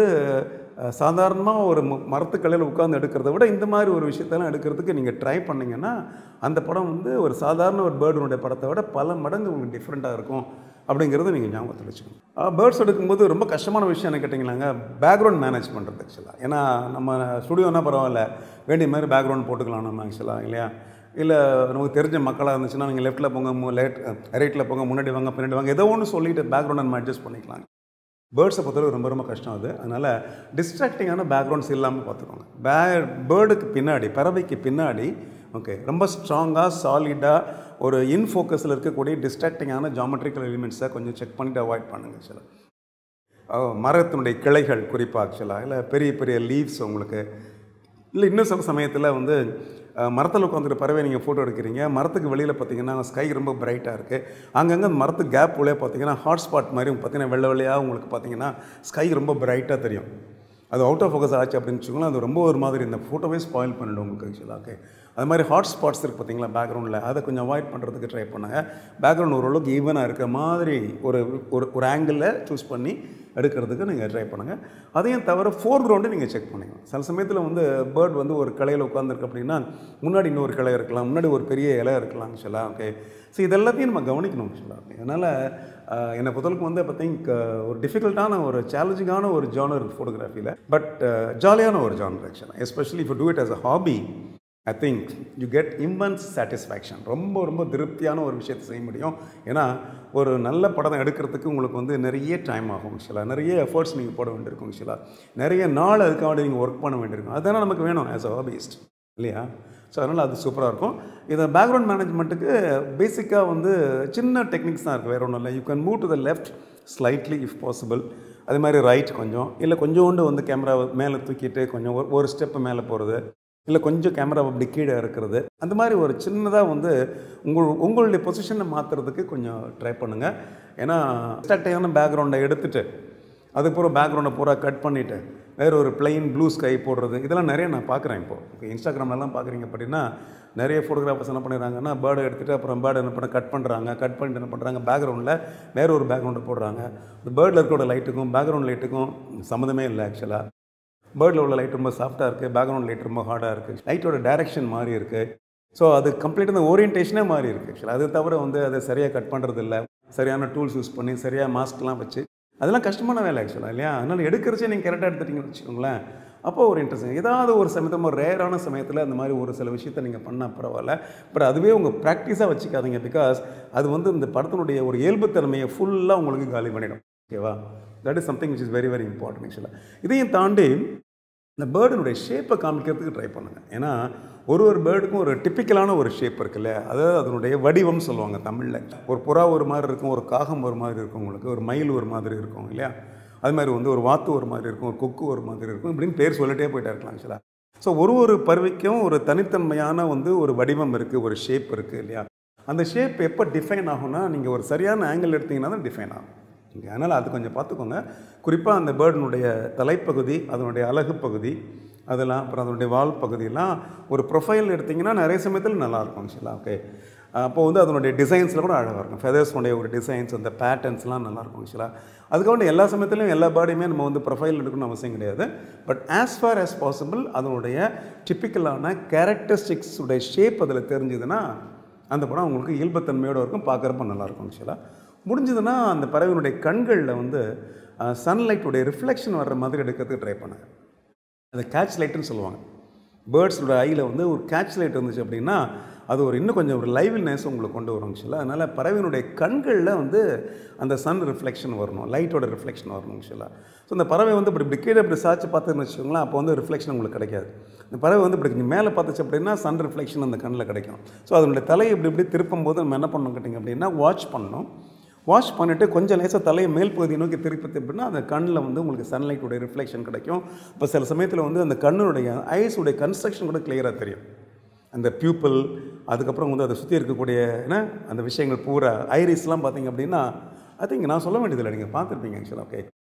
சாதாரணமாக ஒரு மரத்துக்கலையில் உட்காந்து எடுக்கிறத விட இந்த மாதிரி ஒரு விஷயத்தெல்லாம் எடுக்கிறதுக்கு நீங்கள் ட்ரை பண்ணிங்கன்னா அந்த படம் வந்து ஒரு சாதாரண ஒரு பேர்டுனுடைய படத்தை விட பல மடங்கு உங்களுக்கு டிஃப்ரெண்ட்டாக இருக்கும் அப்படிங்கிறத நீங்கள் ஞாபகத்தில் வச்சுக்கணும். பேர்ட்ஸ் எடுக்கும்போது ரொம்ப கஷ்டமான விஷயம் என்ன கேட்டிங்களாங்க, பேக்ரவுண்ட் மேனேஜ் பண்ணுறது ஆக்சுவலாக. ஏன்னா நம்ம ஸ்டுடியோனா பரவாயில்ல, வேண்டிய மாதிரி பேக்ரவுண்ட் போட்டுக்கலாம் நம்ம ஆக்சுவலாக, இல்லையா? இல்லை நமக்கு தெரிஞ்ச மக்களாக இருந்துச்சுன்னா நீங்கள் லெஃப்ட்டில் போங்க, ரைட்டில் போங்க, முன்னாடி வாங்க, பின்னாடி வாங்க, ஏதோ ஒன்று சொல்லிவிட்டு பேக்ரவுண்ட் நம்ம அட்ஜஸ்ட் பண்ணிக்கலாம். பேர்ட்ஸை பொறுத்தவரை ரொம்ப ரொம்ப கஷ்டம் அது. அதனால் டிஸ்ட்ராக்டிங்கான பேக்ரவுண்ட்ஸ் இல்லாமல் பார்த்துக்கோங்க. பேர்டுக்கு பின்னாடி, பறவைக்கு பின்னாடி ஓகே ரொம்ப ஸ்ட்ராங்காக சாலிடாக ஒரு இன்ஃபோக்கஸில் இருக்கக்கூடிய டிஸ்ட்ராக்டிங்கான ஜாமெட்ரிக்கல் எலிமெண்ட்ஸை கொஞ்சம் செக் பண்ணிவிட்டு அவாய்ட் பண்ணுங்கள் ஆக்சுவலாக. மரத்தினுடைய கிளைகள் குறிப்பாக ஆக்சுவலாக, இல்லை பெரிய பெரிய லீவ்ஸ் உங்களுக்கு, இல்லை இன்னும் சில சமயத்தில் வந்து மரத்தில் உட்காந்துட்டு பறவை நீங்கள் ஃபோட்டோ எடுக்கிறீங்க, மரத்துக்கு வெளியில் பார்த்தீங்கன்னா ஸ்கை ரொம்ப பிரைட்டாக இருக்குது, அங்கங்கே அந்த மரத்துக்கு கேப் உள்ளே பார்த்தீங்கன்னா ஹாட்ஸ்பாட் மாதிரி பார்த்தீங்கன்னா வெள்ளை வெள்ளையாக உங்களுக்கு பார்த்தீங்கன்னா ஸ்கை ரொம்ப பிரைட்டாக தெரியும். அது அவுட் ஆஃப் ஃபோக்கஸ் ஆச்சு அப்படின்னு வச்சுக்கோங்களேன், அது ரொம்ப ஒரு மாதிரி இந்த ஃபோட்டோவே ஸ்பாயில் பண்ணிவிடும் உங்களுக்கு ஆக்சுவலாக. ஓகே, அது மாதிரி ஹாட் ஸ்பாட்ஸ் இருக்குது பார்த்தீங்களா பேக்ரவுண்டில், அதை கொஞ்சம் அவாய்ட் பண்ணுறதுக்கு ட்ரை பண்ணுங்கள். பேக்ரவுண்ட் ஓரளவுக்கு ஈவனாக இருக்கிற மாதிரி ஒரு ஒரு ஆங்கிளில் சூஸ் பண்ணி எடுக்கிறதுக்கு நீங்கள் ட்ரை பண்ணுங்கள். அதையும் தவிர ஃபோர் கிரவுண்டு நீங்கள் செக் பண்ணுங்கள். சில சமயத்தில் வந்து பேர்ட் வந்து ஒரு கிளையில் உட்காந்துருக்கு அப்படின்னா முன்னாடி இன்னொரு கிளை இருக்கலாம், முன்னாடி ஒரு பெரிய இலை இருக்கலாம் ஆக்சுவலாக. ஓகே, ஸோ இதெல்லாத்தையும் நம்ம கவனிக்கணும் ஆக்சுவலாக. அதனால் என்னை பொறுத்தளவுக்கு வந்து ஒரு டிஃபிகல்ட்டான ஒரு சேலஞ்சிங்கான ஒரு ஜானர் ஃபோட்டோகிராஃபியில், பட் ஜாலியான ஒரு ஜானர் ஆக்சுவலாக. Especially if you do it as a hobby, I think you get immense satisfaction. ரொம்ப ரொம்ப திருப்தியான ஒரு விஷயத்தை செய்ய முடியும். ஏன்னா ஒரு நல்ல படம் எடுக்கிறதுக்கு உங்களுக்கு வந்து நிறைய டைம் ஆகும் ஆக்சுவலாக, நிறைய எஃபர்ட்ஸ் நீங்கள் போட வேண்டியிருக்கும் ஆக்சுவலாக, நிறைய நாள் அதுக்காக நீங்கள் ஒர்க் பண்ண வேண்டியிருக்கும். அதுதானே நமக்கு வேணும் ஆஸ் அ ஹாபிஸ்ட், இல்லையா? ஸோ அதனால் அது சூப்பராக இருக்கும். இதை பேக்ரவுண்ட் மேனேஜ்மெண்ட்டுக்கு பேசிக்காக வந்து சின்ன டெக்னிக்ஸ் தான் இருக்குது, வேறு ஒன்றும் இல்லை. You can move to the left slightly if possible, அதே மாதிரி ரைட் கொஞ்சம், இல்லை கொஞ்சோண்டு வந்து கேமராவை மேலே தூக்கிட்டு கொஞ்சம் ஒரு ஸ்டெப்பு மேலே போகிறது, இல்லை கொஞ்சம் கேமராவை அப்படி கீழே இருக்கிறது, அந்த மாதிரி ஒரு சின்னதாக வந்து உங்களுடைய பொசிஷனை மாற்றுறதுக்கு கொஞ்சம் ட்ரை பண்ணுங்கள். ஏன்னா ஸ்டாக்டான பேக்ரவுண்டை எடுத்துகிட்டு அதுக்கப்புறம் பேக்ரவுண்டை பூரா கட் பண்ணிவிட்டு வேறு ஒரு பிளெயின் ப்ளூ ஸ்கை போடுறது, இதெல்லாம் நிறைய நான் பார்க்குறேன் இப்போது. ஓகே, இன்ஸ்டாகிராம்லாம் பார்க்குறீங்க அப்படின்னா நிறைய ஃபோட்டோகிராஃபர்ஸ் என்ன பண்ணிடுறாங்கன்னா பேர்டை எடுத்துகிட்டு அப்புறம் பேர்டை என்ன பண்ண கட் பண்ணுறாங்க, கட் பண்ணிட்டு என்ன பண்ணுறாங்க பேக்ரவுண்டில் வேறு ஒரு பேக்ரவுண்டை போடுறாங்க. இந்த பேர்டில் இருக்கிற லைட்டுக்கும் பேக்ரவுண்ட் லைட்டுக்கும் சம்மந்தமே இல்லை ஆக்சுவலாக. பேர்டில் உள்ள லைட் ரொம்ப சாஃப்டாக இருக்குது, பேக்ரவுண்ட் லைட் ரொம்ப ஹார்டாக இருக்குது, லைட்டோட டைரக்ஷன் மாறி இருக்குது. ஸோ அது கம்ப்ளீட்டாக இந்த ஓரியன்டேஷனே மாறி இருக்குது ஆக்சுவலாக. அது தவிர வந்து அதை சரியாக கட் பண்ணுறது இல்லை, சரியான டூல்ஸ் யூஸ் பண்ணி சரியாக மாஸ்க்லாம் வச்சு, அதெல்லாம் கஷ்டமான வேலை ஆக்சுவலாக, இல்லையா? அதனால் எடுக்கிறச்சே நீங்கள் கரெக்டாக எடுத்துட்டீங்கன்னு வச்சுக்கோங்களேன், அப்போது ஒரு இன்ட்ரெஸ்டிங் ஏதாவது ஒரு சமயத்தில் ஒரு ரேரான சமயத்தில் அந்த மாதிரி ஒரு சில விஷயத்தை நீங்கள் பண்ணால் பரவாயில்ல. பட் அதுவே உங்கள் ப்ராக்டிஸாக வச்சுக்காதீங்க. பிகாஸ் அது வந்து இந்த படத்தினுடைய ஒரு இயல்புத்தன்மையை ஃபுல்லாக உங்களுக்கு காலி பண்ணிடும். ஓகேவா? That is something which is very very important ஆக்சுவலாக. இதையும் தாண்டி இந்த பேர்டினுடைய ஷேப்பை காமிக்கிறதுக்கு ட்ரை பண்ணுங்கள். ஏன்னா ஒரு பேர்டுக்கும் ஒரு டிப்பிக்கலான ஒரு ஷேப் இருக்குல்ல, அதாவது அதனுடைய வடிவம் சொல்லுவாங்க தமிழில். ஒரு புறா ஒரு மாதிரி இருக்கும், ஒரு காகம் ஒரு மாதிரி இருக்கும், உங்களுக்கு ஒரு மயில் ஒரு மாதிரி இருக்கும், இல்லையா? அது மாதிரி வந்து ஒரு வாத்து ஒரு மாதிரி இருக்கும், ஒரு கொக்கு ஒரு மாதிரி இருக்கும், இப்படின்னு பேர் சொல்லிட்டே போயிட்டா இருக்கலாம் ஆக்சுவலாக. ஸோ ஒரு பறவைக்கும் ஒரு தனித்தன்மையான வந்து ஒரு வடிவம் இருக்குது, ஒரு ஷேப் இருக்குது, இல்லையா? அந்த ஷேப் எப்போ டிஃபைன் ஆகும்னா நீங்கள் ஒரு சரியான ஆங்கிள் எடுத்திங்கன்னா தான் டிஃபைன் ஆகும். அதனால் அது கொஞ்சம் பார்த்துக்கோங்க. குறிப்பாக அந்த பேர்டினுடைய தலைப்பகுதி, அதனுடைய அலகு பகுதி, அதெல்லாம் அப்புறம் அதனுடைய வால் பகுதியெல்லாம் ஒரு ப்ரொஃபைல் எடுத்திங்கன்னா நிறைய சமயத்தில் நல்லாயிருக்கும் ஆக்சுவலாக. ஓகே, அப்போது வந்து அதனுடைய டிசைன்ஸில் கூட அழகாக இருக்கும். ஃபெதர்ஸ்னுடைய ஒரு டிசைன்ஸ், அந்த பேட்டர்ன்ஸ்லாம் நல்லாயிருக்கும் ஆக்சுவலாக. அதுக்காக எல்லா சமயத்துலையும் எல்லா பேர்டையுமே நம்ம வந்து ப்ரொஃபைல் எடுக்கணும்னு அவசியம் கிடையாது. But as far as possible அதனுடைய டிப்பிக்கலான கேரக்டரிஸ்டிக்ஸ் உடைய ஷேப் அதில் தெரிஞ்சுதுன்னா அந்த படம் உங்களுக்கு இயல்புத்தன்மையோடு இருக்கும், பார்க்குறப்ப நல்லாயிருக்கும் ஆக்சுவலாக. முடிஞ்சதுன்னா அந்த பறவையினுடைய கண்களில் வந்து சன்லைட்டுடைய ரிஃப்ளெக்ஷன் வர்ற மாதிரி எடுக்கிறதுக்கு ட்ரை பண்ணுங்கள். அது கேட்ச் லைட்டுன்னு சொல்லுவாங்க. பேர்ட்ஸோட ஐயில் வந்து ஒரு கேட்ச் லைட் இருந்துச்சு அப்படின்னா அது ஒரு இன்னும் கொஞ்சம் ஒரு லைவ்னஸ் உங்களுக்கு கொண்டு வரும் ஆக்சுவலாக. அதனால் பறவையினுடைய கண்களில் வந்து அந்த சன் ரிஃப்ளெக்ஷன் வரணும், லைட்டோட ரிஃப்ளெக்ஷன் வரணும் ஆக்சுவலாக. ஸோ இந்த பறவை வந்து இப்படி கீழே இப்படி சாய்ச்சி பார்த்துன்னு வச்சுக்கோங்களேன், அப்போ வந்து ரிஃப்ளெக்ஷன் உங்களுக்கு கிடைக்காது. இந்த பறவை வந்து இப்படி மேலே பார்த்துச்சு அப்படின்னா சன் ரிஃப்ளெக்ஷன் அந்த கண்ணில் கிடைக்கும். ஸோ அதனுடைய தலையை இப்படி திருப்பும் போது நம்ம என்ன பண்ணணும் கேட்டிங்க அப்படின்னா வாட்ச் பண்ணணும். வாஷ் பண்ணிவிட்டு கொஞ்சம் லேசாக தலையை மேல் பகுதியை நோக்கி திருப்பினா அந்த கண்ணில் வந்து உங்களுக்கு சன்லைட்டுடைய ரிஃப்ளெக்ஷன் கிடைக்கும். இப்போ சில சமயத்தில் வந்து அந்த கண்ணுடைய ஐஸுடைய கன்ஸ்ட்ரக்ஷன் கூட கிளியராக தெரியும். அந்த பியூப்பிள், அதுக்கப்புறம் வந்து அதை சுற்றி இருக்கக்கூடிய அந்த விஷயங்கள் பூரா ஐரிஸ்லாம் பார்த்திங்க அப்படின்னா ஐ திங்க் நான் சொல்ல வேண்டியதில்லை, நீங்கள் பார்த்துருப்பீங்க ஆக்சுவலாக. ஓகே,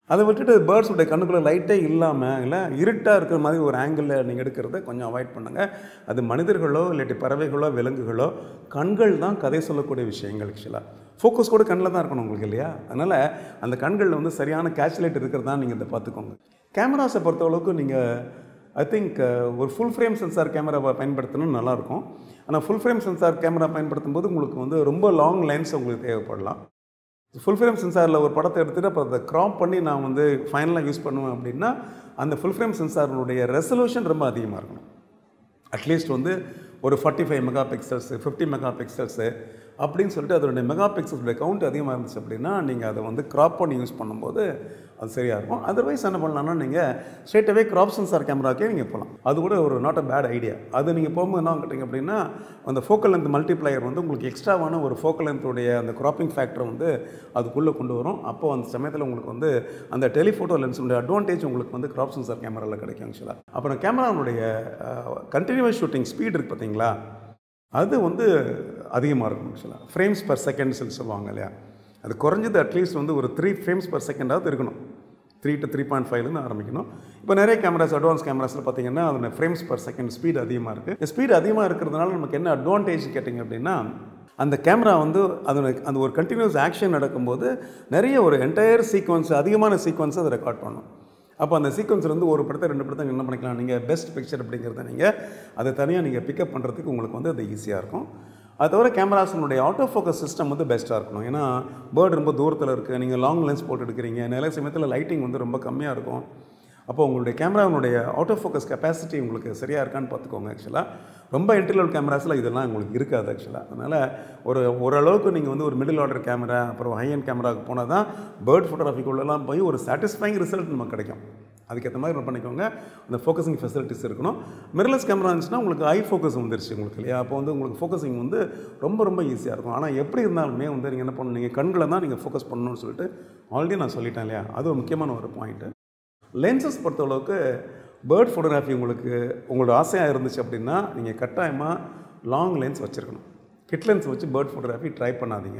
அதை விட்டுட்டு பேர்ட்ஸுடைய கண்ணுக்குள்ளே லைட்டே இல்லாமல் இல்லை இருட்டாக இருக்கிற மாதிரி ஒரு ஆங்கிளில் நீங்கள் எடுக்கிறத கொஞ்சம் அவாய்ட் பண்ணுங்கள். அது மனிதர்களோ இல்லாட்டி பறவைகளோ விலங்குகளோ கண்கள் தான் கதை சொல்லக்கூடிய விஷயங்கள். ஆக்சுவலாக ஃபோக்கஸ் கூட கண்ணில் தான் இருக்கணும் உங்களுக்கு இல்லையா? அதனால் அந்த கண்களில் வந்து சரியான கேட்ச்லைட் இருக்கிறது தான் நீங்கள் இதை பார்த்துக்கோங்க. கேமராஸை பொறுத்தளவுக்கு நீங்கள் ஐ திங்க் ஒரு ஃபுல் ஃப்ரேம் சென்சார் கேமராவை பயன்படுத்தணும்னு நல்லாயிருக்கும். ஆனால் ஃபுல் ஃப்ரேம் சென்சார் கேமரா பயன்படுத்தும் போது உங்களுக்கு வந்து ரொம்ப லாங் லென்ஸ் உங்களுக்கு தேவைப்படலாம். ஃபுல் ஃப்ரேம் சென்சாரில் ஒரு படத்தை எடுத்துகிட்டு அப்போ அதை க்ராப் பண்ணி நான் வந்து ஃபைனலாக யூஸ் பண்ணுவேன் அப்படின்னா அந்த ஃபுல் ஃப்ரேம் சென்சாரினுடைய ரெசல்யூஷன் ரொம்ப அதிகமாக இருக்கணும். அட்லீஸ்ட் வந்து ஒரு 45 மெகா பிக்சல்ஸு 50 மெகா பிக்சல்ஸு அப்படின்னு சொல்லிட்டு அதனுடைய மெகா பிக்சல்ஸுடைய கவுண்ட் அதிகமாக இருந்துச்சு அப்படின்னா நீங்கள் அதை வந்து க்ராப் பண்ணி யூஸ் பண்ணும்போது அது சரியாக இருக்கும். அதர்வைஸ் என்ன பண்ணலாம்னா நீங்கள் ஸ்ட்ரெயிட்டாகவே க்ராப் சென்சார் கேமராக்கே நீங்கள் போகலாம். அது கூட ஒரு நாட் அ பேட் ஐடியா. அது நீங்கள் போகும்போது என்ன கேட்டிங்க அப்படின்னா அந்த ஃபோக்கல் லென்த் மல்டிப்ளையர் வந்து உங்களுக்கு எக்ஸ்ட்ராவான ஒரு ஃபோக்கல் லென்த்துடைய அந்த க்ராப்பிங் ஃபேக்டரை வந்து அதுக்குள்ளே கொண்டு வரும். அப்போது அந்த சமயத்தில் உங்களுக்கு வந்து அந்த டெலிஃபோட்டோ லென்ஸுடைய அட்வான்டேஜ் உங்களுக்கு வந்து க்ராப் சென்சார் கேமராவில் கிடைக்கும் ஆக்சுவலாக. அப்புறம் கேமராவுடைய கண்டினியூஸ் ஷூட்டிங் ஸ்பீட் இருக்குது பார்த்தீங்களா, அது வந்து அதிகமாக இருக்கும் ஆக்சுவலாக. ஃப்ரேம்ஸ் பர் செகண்ட்ஸ் சொல்லுவாங்க இல்லையா, அது குறைஞ்சது அட்லீஸ்ட் வந்து ஒரு 3 ஃப்ரேம்ஸ் பர் செகண்டாவது இருக்கணும். 3 to 3.5லேருந்து ஆரம்பிக்கணும். இப்போ நிறைய கேமராஸ் அட்வான்ஸ் கேமராஸில் பார்த்தீங்கன்னா அதோட ஃப்ரேம்ஸ் பர் செகண்ட் ஸ்பீட் அதிகமாக இருக்குது. ஸ்பீட் அதிகமாக இருக்கிறதுனால நமக்கு என்ன அட்வான்டேஜ் கேட்டிங்க அப்படின்னா அந்த கேமரா வந்து அந்த ஒரு கண்டினியூஸ் ஆக்ஷன் நடக்கும்போது நிறைய ஒரு என்டையர் சீக்வன்ஸ் அதிகமான சீக்வன்ஸை அதை ரெக்கார்ட் பண்ணும். அப்போ அந்த சீக்வன்ஸில் வந்து ஒரு படத்தை 2 படத்தை என்ன பண்ணிக்கலாம், நீங்கள் பெஸ்ட் பிக்சர் அப்படிங்கிறத நீங்கள் அதை தனியாக நீங்கள் பிக்கப் பண்ணுறதுக்கு உங்களுக்கு வந்து அது ஈஸியாக இருக்கும். அது தவிர கேமராஸினுடைய ஆட்டோ ஃபோக்கஸ் சிஸ்டம் வந்து பெஸ்ட்டாக இருக்கணும். ஏன்னா பேர்டு ரொம்ப தூரத்தில் இருக்குது, நீங்கள் லாங் லென்ஸ் போட்டு எடுக்கிறீங்க, நிறைய சமயத்தில் லைட்டிங் வந்து ரொம்ப கம்மியாக இருக்கும். அப்போ உங்களுடைய கேமராவுடைய ஆட்டோ ஃபோக்கஸ் கெப்பாசிட்டி உங்களுக்கு சரியாக இருக்கான்னு பார்த்துக்கோங்க. ஆக்சுவலாக ரொம்ப என்ட்ரி லெவல் கேமராஸில் இதெல்லாம் உங்களுக்கு இருக்காது ஆக்சுவலாக. அதனால் ஓரளவுக்கு நீங்கள் வந்து ஒரு மிடில் ஆர்டர் கேமரா அப்புறம் ஹை அண்ட் கேமராவுக்கு போனால் தான் பேர்ட் ஃபோட்டோகிராஃபிக்குள்ளெல்லாம் போய் ஒரு சாட்டிஸ்ஃபைங் ரிசல்ட் நமக்கு கிடைக்கும். அதுக்கேற்ற மாதிரி பண்ணிக்கோங்க. அந்த ஃபோக்கஸிங் ஃபெசிலிட்டிஸ் இருக்கணும். மிரர்லெஸ் கேமரா இருந்துச்சுன்னா உங்களுக்கு ஐ ஃபோக்கஸ் வந்துருச்சு உங்களுக்கு இல்லையா, அப்போ வந்து உங்களுக்கு ஃபோக்கஸிங் வந்து ரொம்ப ரொம்ப ஈஸியாக இருக்கும். ஆனால் எப்படி இருந்தாலுமே வந்து நீங்கள் என்ன பண்ணணும், நீங்கள் கண்களை தான் நீங்கள் ஃபோக்கஸ் பண்ணணும்னு சொல்லிட்டு ஆல்ரெடி நான் சொல்லிட்டேன் இல்லையா, அது ஒரு முக்கியமான ஒரு பாயிண்ட்டு. லென்சஸ் பொறுத்தளவுக்கு பேர்ட் ஃபோட்டோகிராஃபி உங்களுக்கு உங்களோட ஆசையாக இருந்துச்சு அப்படின்னா நீங்கள் கட்டாயமாக லாங் லென்ஸ் வச்சுருக்கணும். கிட் லென்ஸ் வச்சு பேர்ட் ஃபோட்டோகிராஃபி ட்ரை பண்ணாதீங்க.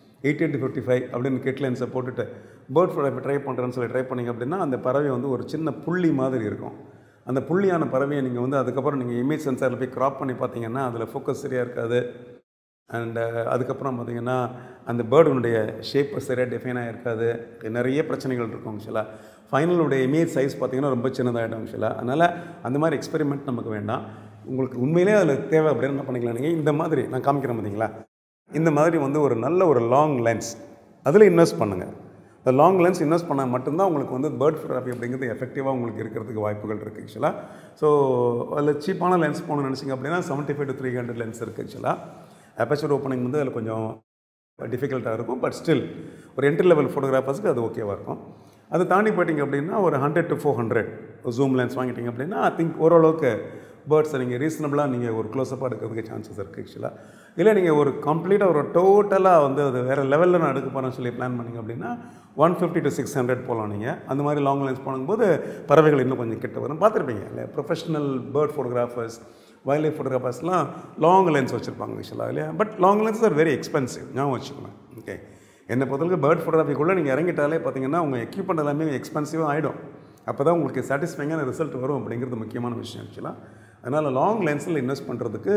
80-55 அப்படின்னு கிட் லென்ஸை போட்டுட்டு பேர்ட் ஃபோட்டோகிராஃபி ட்ரை பண்ணுறேன்னு சொல்லி ட்ரை பண்ணிங்க அப்படின்னா அந்த பறவை வந்து ஒரு சின்ன புள்ளி மாதிரி இருக்கும். அந்த புள்ளியான பறவையை நீங்கள் வந்து அதுக்கப்புறம் நீங்கள் இமேஜ் சென்சாரில் போய் க்ராப் பண்ணி பார்த்தீங்கன்னா அதில் ஃபோக்கஸ் சரியாக இருக்காது. அண்டு அதுக்கப்புறம் பார்த்திங்கன்னா அந்த பேர்டுனுடைய ஷேப் சரியாக டிஃபைனாக இருக்காது. நிறைய பிரச்சனைகள் இருக்கும் ஆக்சுவலாக. ஃபைனலுடைய இமேஜ் சைஸ் பார்த்திங்கன்னா ரொம்ப சின்னதாகிடும் ஆக்சுவலாக. அதனால் அந்த மாதிரி எக்ஸ்பெரிமெண்ட் நமக்கு வேண்டாம். உங்களுக்கு உண்மையிலே அதில் தேவை அப்படின்னு என்ன பண்ணிக்கலாம், நீங்கள் இந்த மாதிரி நான் காமிக்கிறேன் பார்த்தீங்களா, இந்த மாதிரி வந்து ஒரு நல்ல ஒரு லாங் லென்ஸ் அதில் இன்வெஸ்ட் பண்ணுங்கள். இந்த லாங் லென்ஸ் இன்வெஸ்ட் பண்ணால் மட்டும்தான் உங்களுக்கு வந்து பேர்ட் ஃபோட்டோகிராஃபி அப்படிங்கிறது எஃபெக்டிவாக உங்களுக்கு இருக்கிறதுக்கு வாய்ப்புகள் இருக்குது ஆக்சுவலாக. ஸோ அதில் சீப்பான லென்ஸ் போகணும்னு நினச்சிங்க அப்படின்னா 75-300 லென்ஸ் இருக்குது ஆக்சுவலாக. அப்பேச்சர் ஓப்பனிங் வந்து அதில் கொஞ்சம் டிஃபிகல்ட்டாக இருக்கும். பட் ஸ்டில் ஒரு என்ட்ரி லெவல் ஃபோட்டோகிராஃபர்ஸுக்கு அது ஓகேவாக இருக்கும். அதை தாண்டி போயிட்டிங்க அப்படின்னா ஒரு 100-400 ஜூம் லென்ஸ் வாங்கிட்டிங்க அப்படின்னா ஐ திங்க் ஓரளவுக்கு பேர்ட்ஸை நீங்கள் ரீசனபிளாக நீங்கள் ஒரு க்ளோஸ்அப்பாக எடுக்கிறதுக்கு சான்சஸ் இருக்குது ஆக்சுவலாக. இல்லை நீங்கள் ஒரு கம்ப்ளீட்டாக ஒரு டோட்டலாக வந்து அது வேறு லெவலில் நான் எடுக்க போகிறேன்னு சொல்லி பிளான் பண்ணிங்க அப்படின்னா 150-600 போகலாம். நீங்கள் அந்த மாதிரி லாங் லென்ஸ் போகும்போது பறவைகள் இன்னும் கொஞ்சம் கிட்ட வரும். பார்த்துருப்பீங்க இல்லை, professional bird photographers wildlife ஃபோட்டோகிராஃபர்ஸ்லாம் லாங் லென்ஸ் வச்சுருப்பாங்க ஆக்சுவலாக இல்லையா. But long lens are very expensive, ஞாபகம் வச்சுக்கோங்க. ஓகே, என்னை பொறுத்தவரைக்கும் பேர்ட் ஃபோட்டோகிராஃபிக்குள்ளே நீங்கள் இறங்கிட்டாலே பார்த்தீங்கன்னா உங்கள் எக்யூப்மெண்ட் எல்லாமே எக்ஸ்பென்சிவாக ஆகிடும். அப்போ தான் உங்களுக்கு சாட்டிஸ்ஃபைங்கான ரிசல்ட் வரும் அப்படிங்கிறது முக்கியமான விஷயம் ஆக்சுவலாக. அதனால் லாங் லென்ஸில் இன்வெஸ்ட் பண்ணுறதுக்கு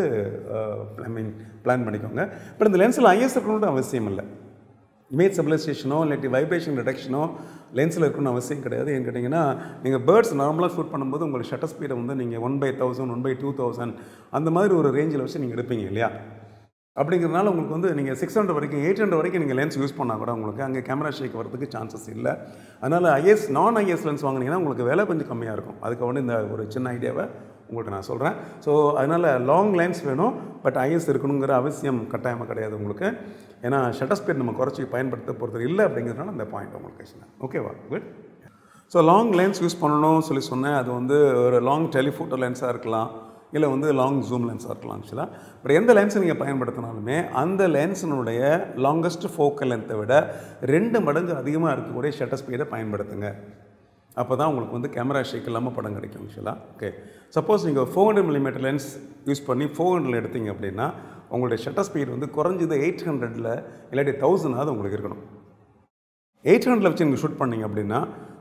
பிளான் பண்ணிக்கோங்க. பட் இந்த லென்ஸில் ஐஎஸ் இருக்கணும்னு அவசியம் இல்லை. இமேஜ் ஸ்டெபிலைசேஷனோ இல்லாட்டி வைப்ரேஷன் ரிடக்ஷனோ லென்ஸில் இருக்கணும்னு அவசியம் கிடையாது. ஏன்னு கேட்டிங்கன்னா நீங்கள் பேர்ட்ஸ் நார்மலாக ஷூட் பண்ணும்போது உங்களுக்கு ஷட்டர் ஸ்பீடை வந்து நீங்கள் 1/1000 1/2000 அந்த மாதிரி ஒரு ரேஞ்சில் வச்சு நீங்கள் எடுப்பீங்க இல்லையா. அப்படிங்கிறதுனால உங்களுக்கு வந்து நீங்கள் 600 வரைக்கும் 800 வரைக்கும் நீங்கள் லென்ஸ் யூஸ் பண்ணால் கூட உங்களுக்கு அங்கே கேமரா ஷேக் வரதுக்கு சான்சஸ் இல்லை. அதனால் நான் ஐஎஸ் லென்ஸ் வாங்கினீங்கன்னா உங்களுக்கு விலை கொஞ்சம் கம்மியாக இருக்கும். அதுக்கு வந்து இந்த ஒரு சின்ன ஐடியாவை உங்களுக்கு நான் சொல்கிறேன். ஸோ அதனால் லாங் லென்ஸ் வேணும், பட் ஐஎஸ் இருக்கணுங்கிற அவசியம் கட்டாயமாக கிடையாது உங்களுக்கு. ஏன்னா ஷட்டர் ஸ்பீட் நம்ம குறைச்சி பயன்படுத்த போகிறது இல்லை அப்படிங்கிறதுனால அந்த பாயிண்ட் உங்களுக்கு ஓகேவா. Good. So long lens use பண்ணணும் சொல்லி சொன்னேன். அது வந்து ஒரு லாங் டெலிஃபோட்டோ லென்ஸாக இருக்கலாம், இல்லை வந்து லாங் ஜூம் லென்ஸாக இருக்கலாம் ஆக்சுவலாக. பட் எந்த லென்ஸை நீங்கள் பயன்படுத்தினாலுமே அந்த லென்ஸினுடைய லாங்கஸ்ட் ஃபோக்கல் லென்த்தை விட 2 மடங்கு அதிகமாக இருக்கக்கூடிய ஷட்டர் ஸ்பீடை பயன்படுத்துங்க. அப்போ தான் உங்களுக்கு வந்து கேமரா ஷேக் இல்லாமல் படம் கிடைக்கும் ஆக்சுவலாக. ஓகே, சப்போஸ் நீங்கள் 400 mm லென்ஸ் யூஸ் பண்ணி 400 எடுத்தீங்க அப்படின்னா உங்களுடைய ஷட்டர் ஸ்பீட் வந்து குறைஞ்சது 800 இல்லாட்டி 1000 உங்களுக்கு இருக்கணும். 800 வச்சு நீங்கள் ஷூட் பண்ணிங்க அப்படின்னா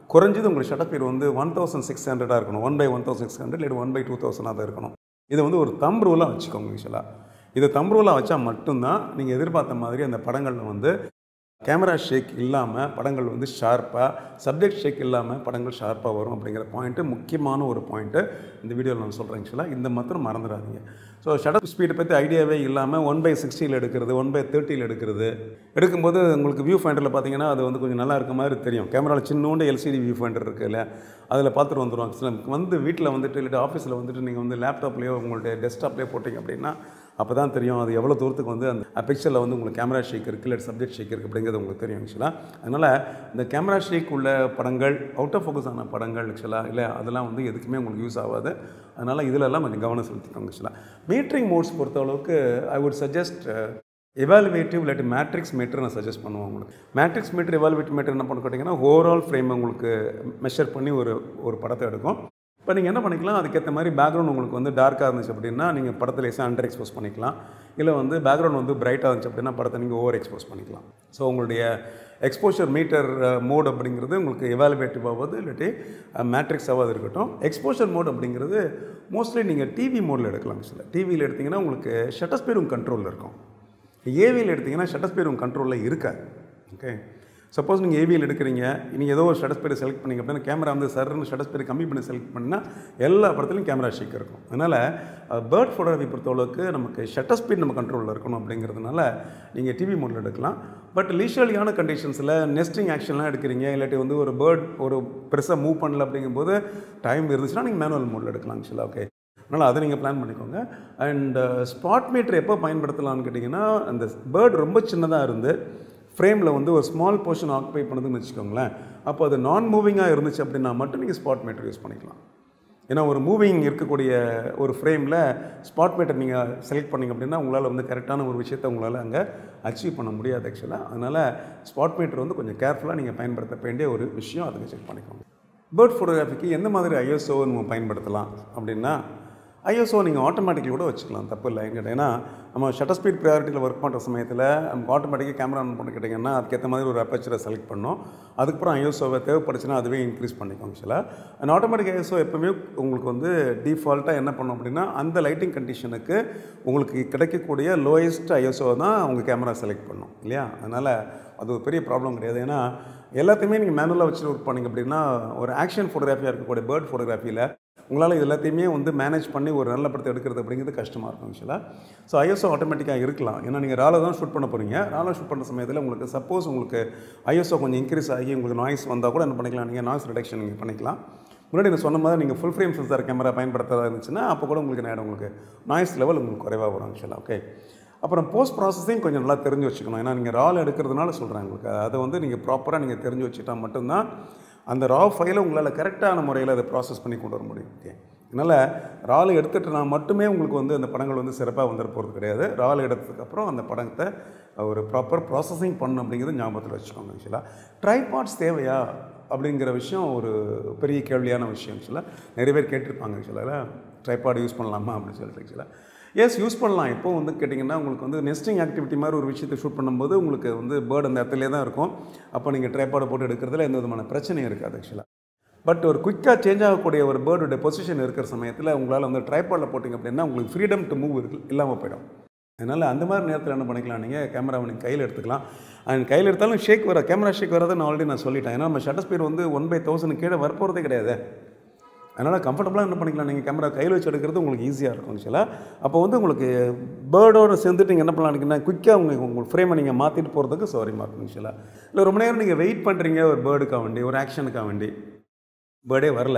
குறைஞ்சது உங்களுக்கு ஷட்டர் ஸ்பீட் வந்து 1600 இருக்கணும். 1/1600 இல்லை 1/2000 தான் இருக்கணும். இதை வந்து ஒரு தம்ப் ரூலாக வச்சுக்கோங்க யூஸ்வலாக. இதை தம்ப் ரூலாக வச்சா மட்டும்தான் நீங்கள் எதிர்பார்த்த மாதிரி அந்த படங்களில் வந்து கேமரா ஷேக் இல்லாமல் படங்கள் வந்து ஷார்ப்பாக, சப்ஜெக்ட் ஷேக் இல்லாமல் படங்கள் ஷார்ப்பாக வரும் அப்படிங்கிற பாயிண்ட்டு, முக்கியமான ஒரு பாயிண்ட்டு இந்த வீடியோவில் நான் சொல்கிறேன். ஆக்சுவலாக இந்த மாத்திரம் மறந்துடாதீங்க. ஸோ ஷட்டர் ஸ்பீடை பற்றி ஐடியாவே இல்லாமல் 1/60 எடுக்கிறது, 1/30 எடுக்கும்போது உங்களுக்கு வியூ ஃபைண்டரில் பார்த்தீங்கன்னா அது வந்து கொஞ்சம் நல்லா இருக்க மாதிரி தெரியும். கேமராவில் சின்னோண்டு எல்சிடி வியூ ஃபைண்டர் இருக்குது இல்லை, அதில் பார்த்துட்டு வந்துடுவாங்க. சில வந்து வீட்டில் வந்துட்டு இல்லை ஆஃபீஸில் வந்துட்டு நீங்கள் வந்து லேப்டாப்லேயோ உங்களுடைய டெஸ்க்டாப்லேயோ போட்டிங்க அப்படின்னா அப்போ தான் தெரியும் அது எவ்வளோ தூரத்துக்கு வந்து அந்த பிக்சரில் வந்து உங்களுக்கு கேமரா ஷேக் இருக்குது இல்லை சப்ஜெக்ட் ஷேக் இருக்குது அப்படிங்கிறது உங்களுக்கு தெரியும் ஆக்சுவலாக. அதனால் இந்த கேமரா ஷேக் உள்ள படங்கள், அவுட் ஆஃப் ஃபோக்கஸ் ஆன படங்கள் ஆக்சுவலாக இல்லை அதெல்லாம் வந்து எதுக்குமே உங்களுக்கு யூஸ் ஆகாது. அதனால் இதிலெல்லாம் கொஞ்சம் கவனம் செலுத்திக்கோங்க ஆக்சுவலாக. மீட்டரிங் மோட்ஸ் பொறுத்த அளவுக்கு ஐ வுட் சஜஸ்ட் எவாலுவேட்டிவ் இல்லாட்டி மேட்ரிக்ஸ் மீட்டர் நான் சஜஸ்ட் பண்ணுவேன் உங்களுக்கு. மேட்ரிக்ஸ் மீட்டர், எவாலுவேட்டிவ் மீட்டர் என்ன பண்ண கேட்டிங்கன்னா ஓவரால் ஃப்ரேம் உங்களுக்கு மெஷர் பண்ணி ஒரு படத்தை எடுக்கும். இப்போ நீங்கள் என்ன பண்ணிக்கலாம், அதுக்கேற்ற மாதிரி பேக்ரவுண்ட் உங்களுக்கு வந்து டார்க்காக இருந்துச்சு அப்படின்னா நீங்கள் படத்தை லேசாக அண்டர் எக்ஸ்போஸ் பண்ணிக்கலாம். இல்லை வந்து பேக்ரவுண்ட் வந்து பிரைட்டாக இருந்துச்சு அப்படின்னா படத்தை நீங்கள் ஓவர் எக்ஸ்போஸ் பண்ணிக்கலாம். ஸோ உங்களுடைய எக்ஸ்போஷர் மீட்டர் மோட் அப்படிங்கிறது உங்களுக்கு எவாலுவேட்டிவ் ஆகாது இல்லாட்டி மேட்ரிக்ஸ் ஆகாது இருக்கட்டும். எக்ஸ்போஷர் மோட் அப்படிங்கிறது மோஸ்ட்லி நீங்கள் டிவி மோடில் எடுக்கலாம். ஆக்சுவலாக டிவியில் எடுத்திங்கன்னா உங்களுக்கு ஷட்டர் ஸ்பீட் உங்கள் கண்ட்ரோலில் இருக்கும். ஏவியில் எடுத்திங்கன்னா ஷட்டர் ஸ்பீட் உங்கள் கண்ட்ரோலில் இருக்காது. ஓகே, சப்போஸ் நீங்கள் ஏவியில் எடுக்கிறீங்க, நீங்கள் ஏதோ ஒரு ஷட்டர் ஸ்பீடை செலக்ட் பண்ணிங்க அப்படின்னா கேமரா வந்து சர்ன்னு ஷட்டர் ஸ்பீடை கம்மி பண்ணி செலக்ட் பண்ணினா எல்லா படத்துலையும் கேமரா ஷேக் இருக்கும். அதனால் பேர்ட் ஃபோட்டோகிராஃபி பொறுத்தளவுக்கு நமக்கு ஷட்டர் ஸ்பீட் நம்ம கண்ட்ரோலில் இருக்கணும் அப்படிங்கிறதுனால நீங்கள் டிவி மோடில் எடுக்கலாம். பட் லீஷர்லியான கண்டிஷன்ஸில் நெஸ்டிங் ஆக்ஷன்லாம் எடுக்கிறீங்க இல்லாட்டி வந்து ஒரு பேர்ட் ஒரு பெருசாக மூவ் பண்ணல அப்படிங்கும்போது டைம் இருந்துச்சுன்னா நீங்கள் மேனுவல் மோடில் எடுக்கலாம் ஆக்சுவலாக. ஓகே, அதனால் அதை நீங்கள் பிளான் பண்ணிக்கோங்க. அண்ட் ஸ்பாட் மீட்டர் எப்போ பயன்படுத்தலாம்னு கேட்டிங்கன்னா, அந்த பேர்ட் ரொம்ப சின்னதாக இருந்து ஃப்ரேமில் வந்து ஒரு ஸ்மால் போர்ஷன் ஆக்குபை பண்ணுதுன்னு வச்சுக்கோங்களேன். அப்போ அது நான் மூவிங்காக இருந்துச்சு அப்படின்னா மட்டும் நீங்கள் ஸ்பாட் மீட்டர் யூஸ் பண்ணிக்கலாம். ஏன்னா ஒரு மூவிங் இருக்கக்கூடிய ஒரு ஃப்ரேமில் ஸ்பாட் மீட்டர் நீங்கள் செலக்ட் பண்ணிங்க அப்படின்னா உங்களால் வந்து கரெக்டான ஒரு விஷயத்தை உங்களால் அங்கே அச்சீவ் பண்ண முடியாது ஆக்சுவலாக. அதனால் ஸ்பாட் மீட்டர் வந்து கொஞ்சம் கேர்ஃபுல்லாக நீங்கள் பயன்படுத்த வேண்டிய ஒரு விஷயம், அதுக்கு செக் பண்ணிக்கோங்க. பேர்ட் ஃபோட்டோகிராஃபிக்கு எந்த மாதிரி ஐஎஸ்ஓ நம்ம பயன்படுத்தலாம் அப்படின்னா, ஐஎஸ்ஓ நீங்கள் ஆட்டோமேட்டிக்கலி கூட வச்சுக்கலாம், தப்பு இல்லை. ஏன்னா நம்ம ஷட்டர் ஸ்பீட் ப்ரையாரிட்டியில் ஒர்க் பண்ணுற சமயத்தில் நமக்கு ஆட்டோமேட்டிக்காக கேமரா ஆன் பண்ண கேட்டிங்கன்னா அதுக்கேற்ற மாதிரி ஒரு அப்பேச்சரை செலக்ட் பண்ணோம். அதுக்கப்புறம் ஐஎஸ்ஓவை தேவைப்படுச்சுன்னா அதுவே இன்க்ரீஸ் பண்ணிக்கோங்க ஆக்சுவலாக. அண்ட் ஆட்டோமேட்டிக் ஐஎஸ்ஓ எப்போவுமே உங்களுக்கு வந்து டிஃபால்ட்டாக என்ன பண்ணோம் அப்படின்னா அந்த லைட்டிங் கண்டிஷனுக்கு உங்களுக்கு கிடைக்கக்கூடிய லோயஸ்ட் ஐஎஸ்ஓ தான் உங்கள் கேமரா செலக்ட் பண்ணணும் இல்லையா. அதனால் அது ஒரு பெரிய ப்ராப்ளம் கிடையாது. ஏன்னா எல்லாத்தையுமே நீங்கள் மேனுவலாக வச்சு ஒர்க் பண்ணிங்க அப்படின்னா ஒரு ஆக்ஷன் ஃபோட்டோகிராஃபியாக இருக்கக்கூடிய பேர்ட் ஃபோட்டோகிராஃபியில் உங்களால் இது எல்லாத்தையுமே வந்து மேனேஜ் பண்ணி ஒரு நல்ல படத்தை எடுக்கிறது அப்படிங்கிறது கஷ்டமாக இருக்கும் ஆக்சுவலாக. ஸோ ஐஎஸ்ஓ ஆட்டோமேட்டிக்காக இருக்கலாம். ஏன்னா நீங்கள் ராவில் தான் ஷூட் பண்ண போகிறீங்க. ராவில் ஷூட் பண்ணுற சமயத்தில் உங்களுக்கு சப்போஸ் உங்களுக்கு ஐஎஸ்ஓ கொஞ்சம் இன்க்ரீஸ் ஆகி உங்களுக்கு நாய்ஸ் வந்தால் கூட என்ன பண்ணிக்கலாம், நீங்கள் நாய்ஸ் ரிடக்ஷன் நீங்கள் பண்ணிக்கலாம். முன்னாடி நான் சொன்ன மாதிரி நீங்கள் ஃபுல் ஃப்ரேம் சென்சார் கேமரா பயன்படுத்துறதா இருந்துச்சுன்னா அப்போ கூட உங்களுக்கு என்ன உங்களுக்கு நாய்ஸ் லெவல் உங்களுக்கு குறைவாக வரும் ஆக்சுவலாக. ஓகே, அப்புறம் போஸ்ட் ப்ராசஸிங் கொஞ்சம் நல்லா தெரிஞ்சு வச்சுக்கணும். ஏன்னா நீங்கள் ராவில் எடுக்கிறதுனால சொல்கிறேன் உங்களுக்கு, அதை வந்து நீங்கள் ப்ராப்பராக நீங்கள் தெரிஞ்சு வச்சுட்டா மட்டும்தான் அந்த ரா ஃபைலை உங்களால் கரெக்டான முறையில் அதை ப்ராசஸ் பண்ணி கொண்டு வர முடியும். ஓகே, அதனால் ராவில் எடுத்துகிட்டு நான் மட்டுமே உங்களுக்கு வந்து அந்த படங்கள் வந்து சிறப்பாக வந்துட போகிறது கிடையாது. ராவில் எடுத்ததுக்கப்புறம் அந்த படத்தை ஒரு ப்ராப்பர் ப்ராசஸிங் பண்ணணும் அப்படிங்கிறது ஞாபகத்தில் வச்சுக்கோங்க. ஆக்சுவலாக ட்ரைபாட்ஸ் தேவையா அப்படிங்கிற விஷயம் ஒரு பெரிய கேள்வியான விஷயம். ஆக்சுவலாக நிறைய பேர் கேட்டிருப்பாங்க ஆக்சுவலாக ட்ரைபாட் யூஸ் பண்ணலாமா அப்படின்னு சொல்லிட்டு. ஆக்சுவலாக எஸ் யூஸ் பண்ணலாம். எப்போ வந்து கேட்டிங்கன்னா உங்களுக்கு வந்து நெஸ்டிங் ஆக்டிவிட்டி மாதிரி ஒரு விஷயத்தை ஷூட் பண்ணும்போது உங்களுக்கு வந்து பேர்டு அந்த இடத்துலேயே தான் இருக்கும். அப்போ நீங்கள் ட்ரைபாடை போட்டு எடுக்கிறதுல எந்த விதமான பிரச்சனையும் இருக்காது ஆக்சுவலாக. பட் ஒரு குயிக்காக சேஞ்ச் ஆகக்கூடிய ஒரு பேர்டுடைய பொசிஷன் இருக்கிற சமயத்தில் உங்களால் வந்து ட்ரைபாடில் போட்டிங்க அப்படின்னா உங்களுக்கு ஃப்ரீடம் டு மூவ் இல்லாமல் போயிடும். அதனால் அந்த மாதிரி நேரத்தில் என்ன பண்ணிக்கலாம், நீங்கள் கேமராவை நீங்கள் கையில் எடுத்துக்கலாம். அண்ட் கையில் எடுத்தாலும் ஷேக் வர கேமரா ஷேக் வரதை நான் ஆல்ரெடி நான் சொல்லிட்டேன். ஏன்னா நம்ம ஷட்டர் ஸ்பீட் வந்து 1/1000 கீழே வரப்போகிறதே கிடையாது. அதனால் கம்ஃபர்டபுளாக என்ன பண்ணிக்கலாம், நீங்கள் கேமரா கையில் வச்சு எடுக்கிறது உங்களுக்கு ஈஸியாக இருக்கும் ஆக்சுவலாக. அப்போ வந்து உங்களுக்கு பேர்டோடு சேர்ந்துட்டு நீங்கள் என்ன பண்ணலாம்னா குயிக்காக உங்களுக்கு ஃப்ரேமை நீங்கள் மாற்றிட்டு போகிறதுக்கு சௌரியமாக இருக்கும் ஆக்சுவலாக. இல்லை ரொம்ப நேரம் நீங்கள் வெயிட் பண்ணுறீங்க ஒரு பேர்டுக்காக வேண்டி, ஒரு ஆக்ஷனுக்காக வேண்டி, பேர்டே வரல,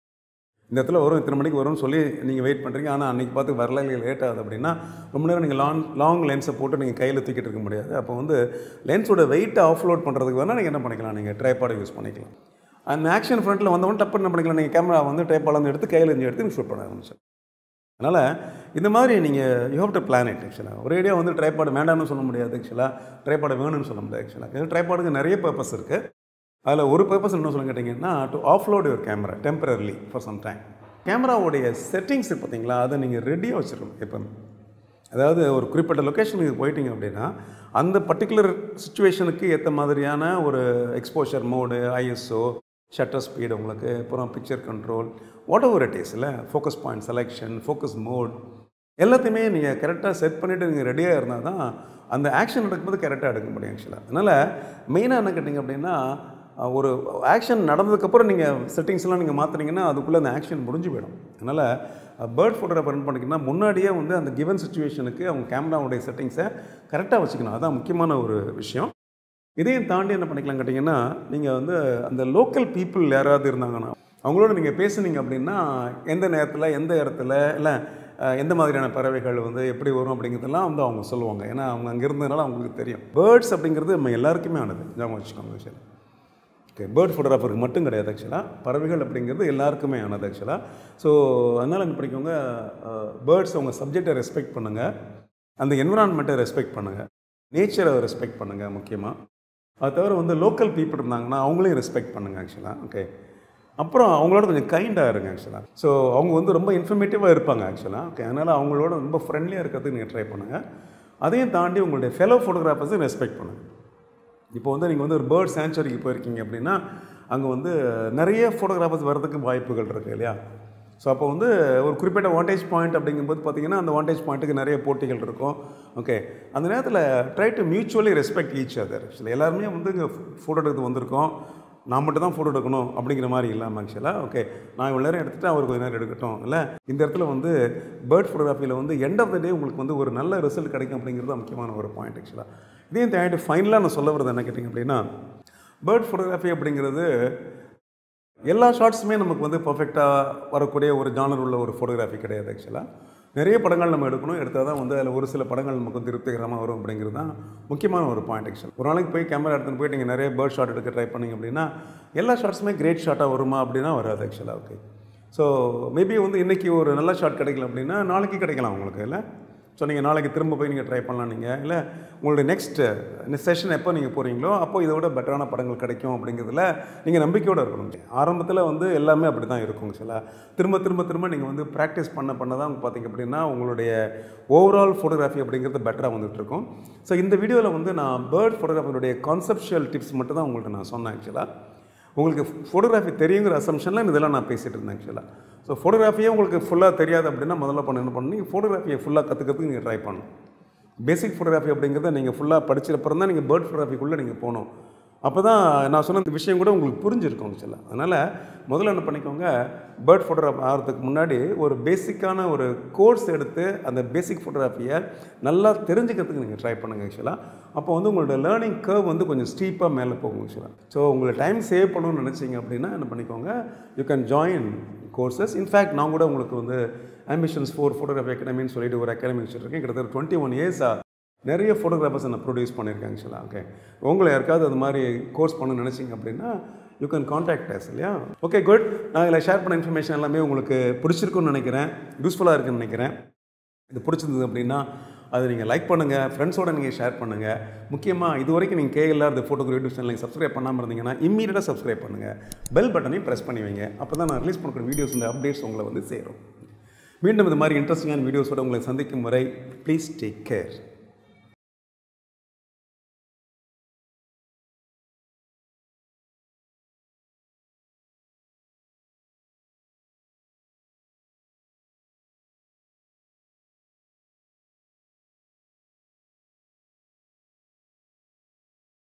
இந்த இடத்துல வரும் இத்தனை மணிக்கு வரும்னு சொல்லி நீங்கள் வெயிட் பண்ணுறீங்க, ஆனால் அன்றைக்கி பார்த்து வரல இல்லை லேட் ஆகுது அப்படின்னா ரொம்ப நேரம் நீங்கள் லாங் லென்ஸை போட்டு நீங்கள் கையில் தூக்கிட்டு இருக்க முடியாது. அப்போ வந்து லென்ஸோட வெயிட்டை ஆஃப்லோட் பண்ணுறதுக்கு வேணால் நீங்கள் என்ன பண்ணிக்கலாம், நீங்கள் ட்ரைபாடை யூஸ் பண்ணிக்கலாம். அந்த ஆக்ஷன் ஃப்ரண்ட்டில் வந்தவொடனே டப்பு என்ன பண்ணிக்கலாம், நீங்கள் கேமரா வந்து ட்ரைபாடில் வந்து எடுத்து கையில் இருந்து எடுத்து நீங்கள் ஷூட் பண்ண ஆரம்பிச்சு. அதனால் இந்த மாதிரி நீங்கள் you have to plan it ஆக்சுவலாக. ஒரேடியாக வந்து ட்ரைபாடு வேண்டாம்னு சொல்ல முடியாது ஆக்சுவலாக, ட்ரைபாடை வேணும்னு சொல்ல முடியாது ஆக்சுவலாக. ட்ரைபாடுக்கு நிறைய பர்பஸ் இருக்குது. அதில் ஒரு பர்பஸ் என்ன சொல்ல கேட்டிங்கன்னா to offload your camera temporarily for some time. கேமராவுடைய செட்டிங்ஸ் பார்த்தீங்களா, அதை நீங்கள் ரெடியாக வச்சுருக்கணும் எப்போவுமே. அதாவது ஒரு குறிப்பிட்ட லொக்கேஷனுக்கு போயிட்டீங்க அப்படின்னா அந்த பர்டிகுலர் சுச்சுவேஷனுக்கு ஏற்ற மாதிரியான ஒரு exposure mode, ISO, shutter speed உங்களுக்கு, அப்புறம் picture control, whatever it is இல்லை, focus point selection, focus mode எல்லாத்தையுமே நீங்கள் கரெக்டாக செட் பண்ணிவிட்டு நீங்கள் ரெடியாக இருந்தால் தான் அந்த ஆக்ஷன் எடுக்கும்போது கரெக்டாக எடுக்க முடியும் ஆக்சுவலாக. அதனால் மெயினாக என்ன கேட்டிங்க அப்படின்னா, ஒரு ஆக்ஷன் நடந்ததுக்கப்புறம் நீங்கள் செட்டிங்ஸ்லாம் நீங்கள் மாற்றுறீங்கன்னா அதுக்குள்ளே அந்த ஆக்ஷன் முடிஞ்சு போயிடும். அதனால் பேர்ட் ஃபோட்டோகிராஃபர் ரன் பண்ணிங்கன்னா முன்னாடியே வந்து அந்த கிவன் சுச்சுவேஷனுக்கு அவங்க கேமராவுடைய செட்டிங்ஸை கரெக்டாக வச்சுக்கணும். அதுதான் முக்கியமான ஒரு விஷயம். இதையும் தாண்டி என்ன பண்ணிக்கலாம் கேட்டிங்கன்னா, நீங்கள் வந்து அந்த லோக்கல் பீப்புள் யாராவது இருந்தாங்கன்னா அவங்களோட நீங்கள் பேசுனீங்க அப்படின்னா எந்த நேரத்தில் எந்த இடத்துல இல்லை எந்த மாதிரியான பறவைகள் வந்து எப்படி வரும் அப்படிங்கிறதெல்லாம் வந்து அவங்க சொல்லுவாங்க. ஏன்னா அவங்க அங்கே இருந்ததுனால அவங்களுக்கு தெரியும். பேர்ட்ஸ் அப்படிங்கிறது நம்ம எல்லாருக்குமே ஆனது, ஞாபகம் வச்சுக்கோங்க விஷயம். ஓகே, பேர்ட் ஃபோட்டோகிராஃபருக்கு மட்டும் கிடையாது ஆக்சுவலாக, பறவைகள் அப்படிங்கிறது எல்லாருக்குமே ஆனது ஆக்சுவலாக. ஸோ அதனால் என்ன பண்ணிக்கோங்க, பேர்ட்ஸ் அவங்க சப்ஜெக்டை ரெஸ்பெக்ட் பண்ணுங்கள், அந்த என்விரான்மெண்ட்டை ரெஸ்பெக்ட் பண்ணுங்கள், நேச்சரை ரெஸ்பெக்ட் பண்ணுங்கள் முக்கியமாக. அது தவிர வந்து லோக்கல் பீப்புள் இருந்தாங்கன்னா அவங்களையும் ரெஸ்பெக்ட் பண்ணுங்கள் ஆக்சுவலாக. ஓகே, அப்புறம் அவங்களோட கொஞ்சம் கைண்டாக இருங்க ஆக்சுவலாக. ஸோ அவங்க வந்து ரொம்ப இன்ஃபர்மேட்டிவாக இருப்பாங்க ஆக்சுவலாக. ஓகே, அதனால் அவங்களோட ரொம்ப ஃப்ரெண்ட்லியாக இருக்கிறதுக்கு நீங்கள் ட்ரை பண்ணுங்கள். அதையும் தாண்டி உங்களுடைய ஃபெலோ ஃபோட்டோகிராஃபர்ஸும் ரெஸ்பெக்ட் பண்ணுங்கள். இப்போ வந்து நீங்கள் வந்து ஒரு பேர்ட் சாங்சுவரிக்கு போயிருக்கீங்க அப்படின்னா அங்கே வந்து நிறைய ஃபோட்டோகிராஃபர்ஸ் வர்றதுக்கு வாய்ப்புகள் இருக்குது இல்லையா. ஸோ அப்போ வந்து ஒரு குறிப்பிட்ட வாண்டேஜ் பாயிண்ட் அப்படிங்கும்போது பார்த்தீங்கன்னா அந்த வாண்டேஜ் பாயிண்ட்டுக்கு நிறைய போட்டிகள் இருக்கும். ஓகே, அந்த நேரத்தில் try to mutually respect each other. Actually எல்லாருமே வந்து இங்கே ஃபோட்டோ எடுத்து வந்திருக்கோம், நான் மட்டும் தான் ஃபோட்டோ எடுக்கணும் அப்படிங்கிற மாதிரி இல்லாமல் ஆக்சுவலாக ஓகே நான் இவ்வளோ நேரம் எடுத்துகிட்டு அவர் கொஞ்சம் நேரம் எடுக்கட்டும் இல்லை. இந்த இடத்துல வந்து பேர்ட் ஃபோட்டோகிராஃபியில் வந்து எண்ட் ஆஃப் த டே உங்களுக்கு வந்து ஒரு நல்ல ரிசல்ட் கிடைக்கும் அப்படிங்கிறது முக்கியமான ஒரு பாயிண்ட் ஆக்சுவலாக. இதையும் தாண்டி ஃபைனலாக நான் சொல்ல வரது என்ன கேட்டிங்க அப்படின்னா, பேர்ட் ஃபோட்டோகிராஃபி அப்படிங்கிறது எல்லா ஷார்ட்ஸுமே நமக்கு வந்து பர்ஃபெக்டாக வரக்கூடிய ஒரு ஜானர் உள்ள ஒரு ஃபோட்டோகிராஃபி கிடையாது ஆக்சுவலாக. நிறைய படங்கள் நம்ம எடுக்கணும், எடுத்தால் தான் வந்து அதில் ஒரு சில படங்கள் நமக்கு வந்து திருப்திகரமாக வரும் அப்படிங்கிறது தான் முக்கியமான ஒரு பாயிண்ட் ஆக்சுவல். ஒரு நாளைக்கு போய் கேமரா எடுத்துகிட்டு போய் நீங்கள் நிறைய பேர்ட் ஷாட் எடுக்க ட்ரை பண்ணிங்க அப்படின்னா எல்லா ஷார்ட்ஸுமே கிரேட் ஷாட்டாக வருமா அப்படின்னா வராது ஆக்சுவலாக. ஓகே, ஸோ மேபி வந்து இன்றைக்கி ஒரு நல்ல ஷாட் கிடைக்கல அப்படின்னா நாளைக்கு கிடைக்கலாம் உங்களுக்கு இல்லை. ஸோ நீங்கள் நாளைக்கு திரும்ப போய் நீங்கள் ட்ரை பண்ணலாம். நீங்கள் இல்லை உங்களுடைய நெக்ஸ்ட் செஷன் எப்போ நீங்கள் போகிறீங்களோ அப்போ இதை விட பெட்டரான படங்கள் கிடைக்கும் அப்படிங்கிறதுல நீங்கள் நம்பிக்கையோடு இருக்கணும். ஆரம்பத்தில் வந்து எல்லாமே அப்படி தான் இருக்கும் சில திரும்ப திரும்ப திரும்ப நீங்கள் வந்து ப்ராக்டிஸ் பண்ண தான் பார்த்திங்க அப்படின்னா உங்களுடைய ஓவரால் ஃபோட்டோகிராஃபி அப்படிங்கிறது பெட்டராக வந்துட்டுருக்கும். ஸோ இந்த வீடியோவில் வந்து நான் பேர்ட் ஃபோட்டோகிராஃபியோடைய கான்செப்ஷுவல் டிப்ஸ் மட்டும் தான் உங்கள்கிட்ட நான் சொன்னேன் ஆக்சுவலாக. உங்களுக்கு ஃபோட்டோகிராஃபி தெரியுங்கிற அசம்ஷனில் இதெல்லாம் நான் பேசிகிட்டு இருந்தேன் ஆக்சுவலாக. ஸோ ஃபோட்டோகிராஃபியே உங்களுக்கு ஃபுல்லாக தெரியாது அப்படின்னா முதல்ல என்ன பண்ணி ஃபோட்டோகிராஃபியை ஃபுல்லாக கற்றுக்கிறதுக்கு நீங்கள் ட்ரை பண்ணணும். பேசிக் ஃபோட்டோகிராஃபி அப்படிங்கிறத நீங்கள் ஃபுல்லாக படிச்சப்பறம் தான் நீங்கள் பேர்ட் ஃபோட்டோகிராஃபிக்குள்ளே நீங்கள் போகணும். அப்போ தான் நான் சொன்ன இந்த விஷயம் கூட உங்களுக்கு புரிஞ்சிருக்கும் ஆக்சுவலாக. அதனால் முதல்ல என்ன பண்ணிக்கோங்க, பேர்ட் ஃபோட்டோகிராஃபி ஆகிறதுக்கு முன்னாடி ஒரு பேசிக்கான ஒரு கோர்ஸ் எடுத்து அந்த பேசிக் ஃபோட்டோகிராஃபியை நல்லா தெரிஞ்சுக்கிறதுக்கு நீங்கள் ட்ரை பண்ணுங்கள் ஆக்சுவலாக. அப்போ வந்து உங்களோட லேர்னிங் கர்வ் வந்து கொஞ்சம் ஸ்டீப்பாக மேலே போகும் ஆக்சுவலாக. ஸோ உங்களை டைம் சேவ் பண்ணணும்னு நினச்சிங்க அப்படின்னா என்ன பண்ணிக்கோங்க, you can join courses. In fact நான் கூட உங்களுக்கு வந்து ஆம்பிஷன்ஸ் ஃபார் ஃபோட்டோகிராஃபி அகாடமின்னு சொல்லிட்டு ஒரு அகாடமி வச்சுருக்கேன். கிட்டத்தட்ட 21 இயர்ஸாக நிறைய ஃபோட்டோகிராஃபர்ஸ் நான் ப்ரொடியூஸ் பண்ணியிருக்கேன் ஆக்சுவலாக. ஓகே, உங்களை யாருக்காவது அது மாதிரி கோர்ஸ் பண்ண நினச்சிங்க அப்படின்னா யூ கேன் காண்டாக்ட் அஸ் இல்லையா. Okay, good. நான் இதில் ஷேர் பண்ண இன்ஃபர்மேஷன் எல்லாமே உங்களுக்கு பிடிச்சிருக்குன்னு நினைக்கிறேன், யூஸ்ஃபுல்லாக இருக்குன்னு நினைக்கிறேன். இது பிடிச்சிருந்தது அப்படின்னா அதை நீங்கள் லைக் பண்ணுங்கள், ஃப்ரெண்ட்ஸோடு நீங்கள் ஷேர் பண்ணுங்கள். முக்கியமாக இது வரைக்கும் நீங்கள் KLR the photography YouTube channel subscribe பண்ணாமல் இருந்தீங்கன்னா இம்மீடியட்டாக சப்ஸ்கிரைப் பண்ணுங்கள், பெல் பட்டனையும் ப்ரெஸ் பண்ணி வைங்க. அப்போ தான் நான் ரிலீஸ் பண்ணுற வீடியோஸ் இந்த அப்டேட்ஸ் உங்களை வந்து சேரும். மீண்டும் இது மாதிரி இன்ட்ரெஸ்டிங்கான வீடியோஸோடு உங்களை சந்திக்கும் வரை ப்ளீஸ் டேக் கேர்.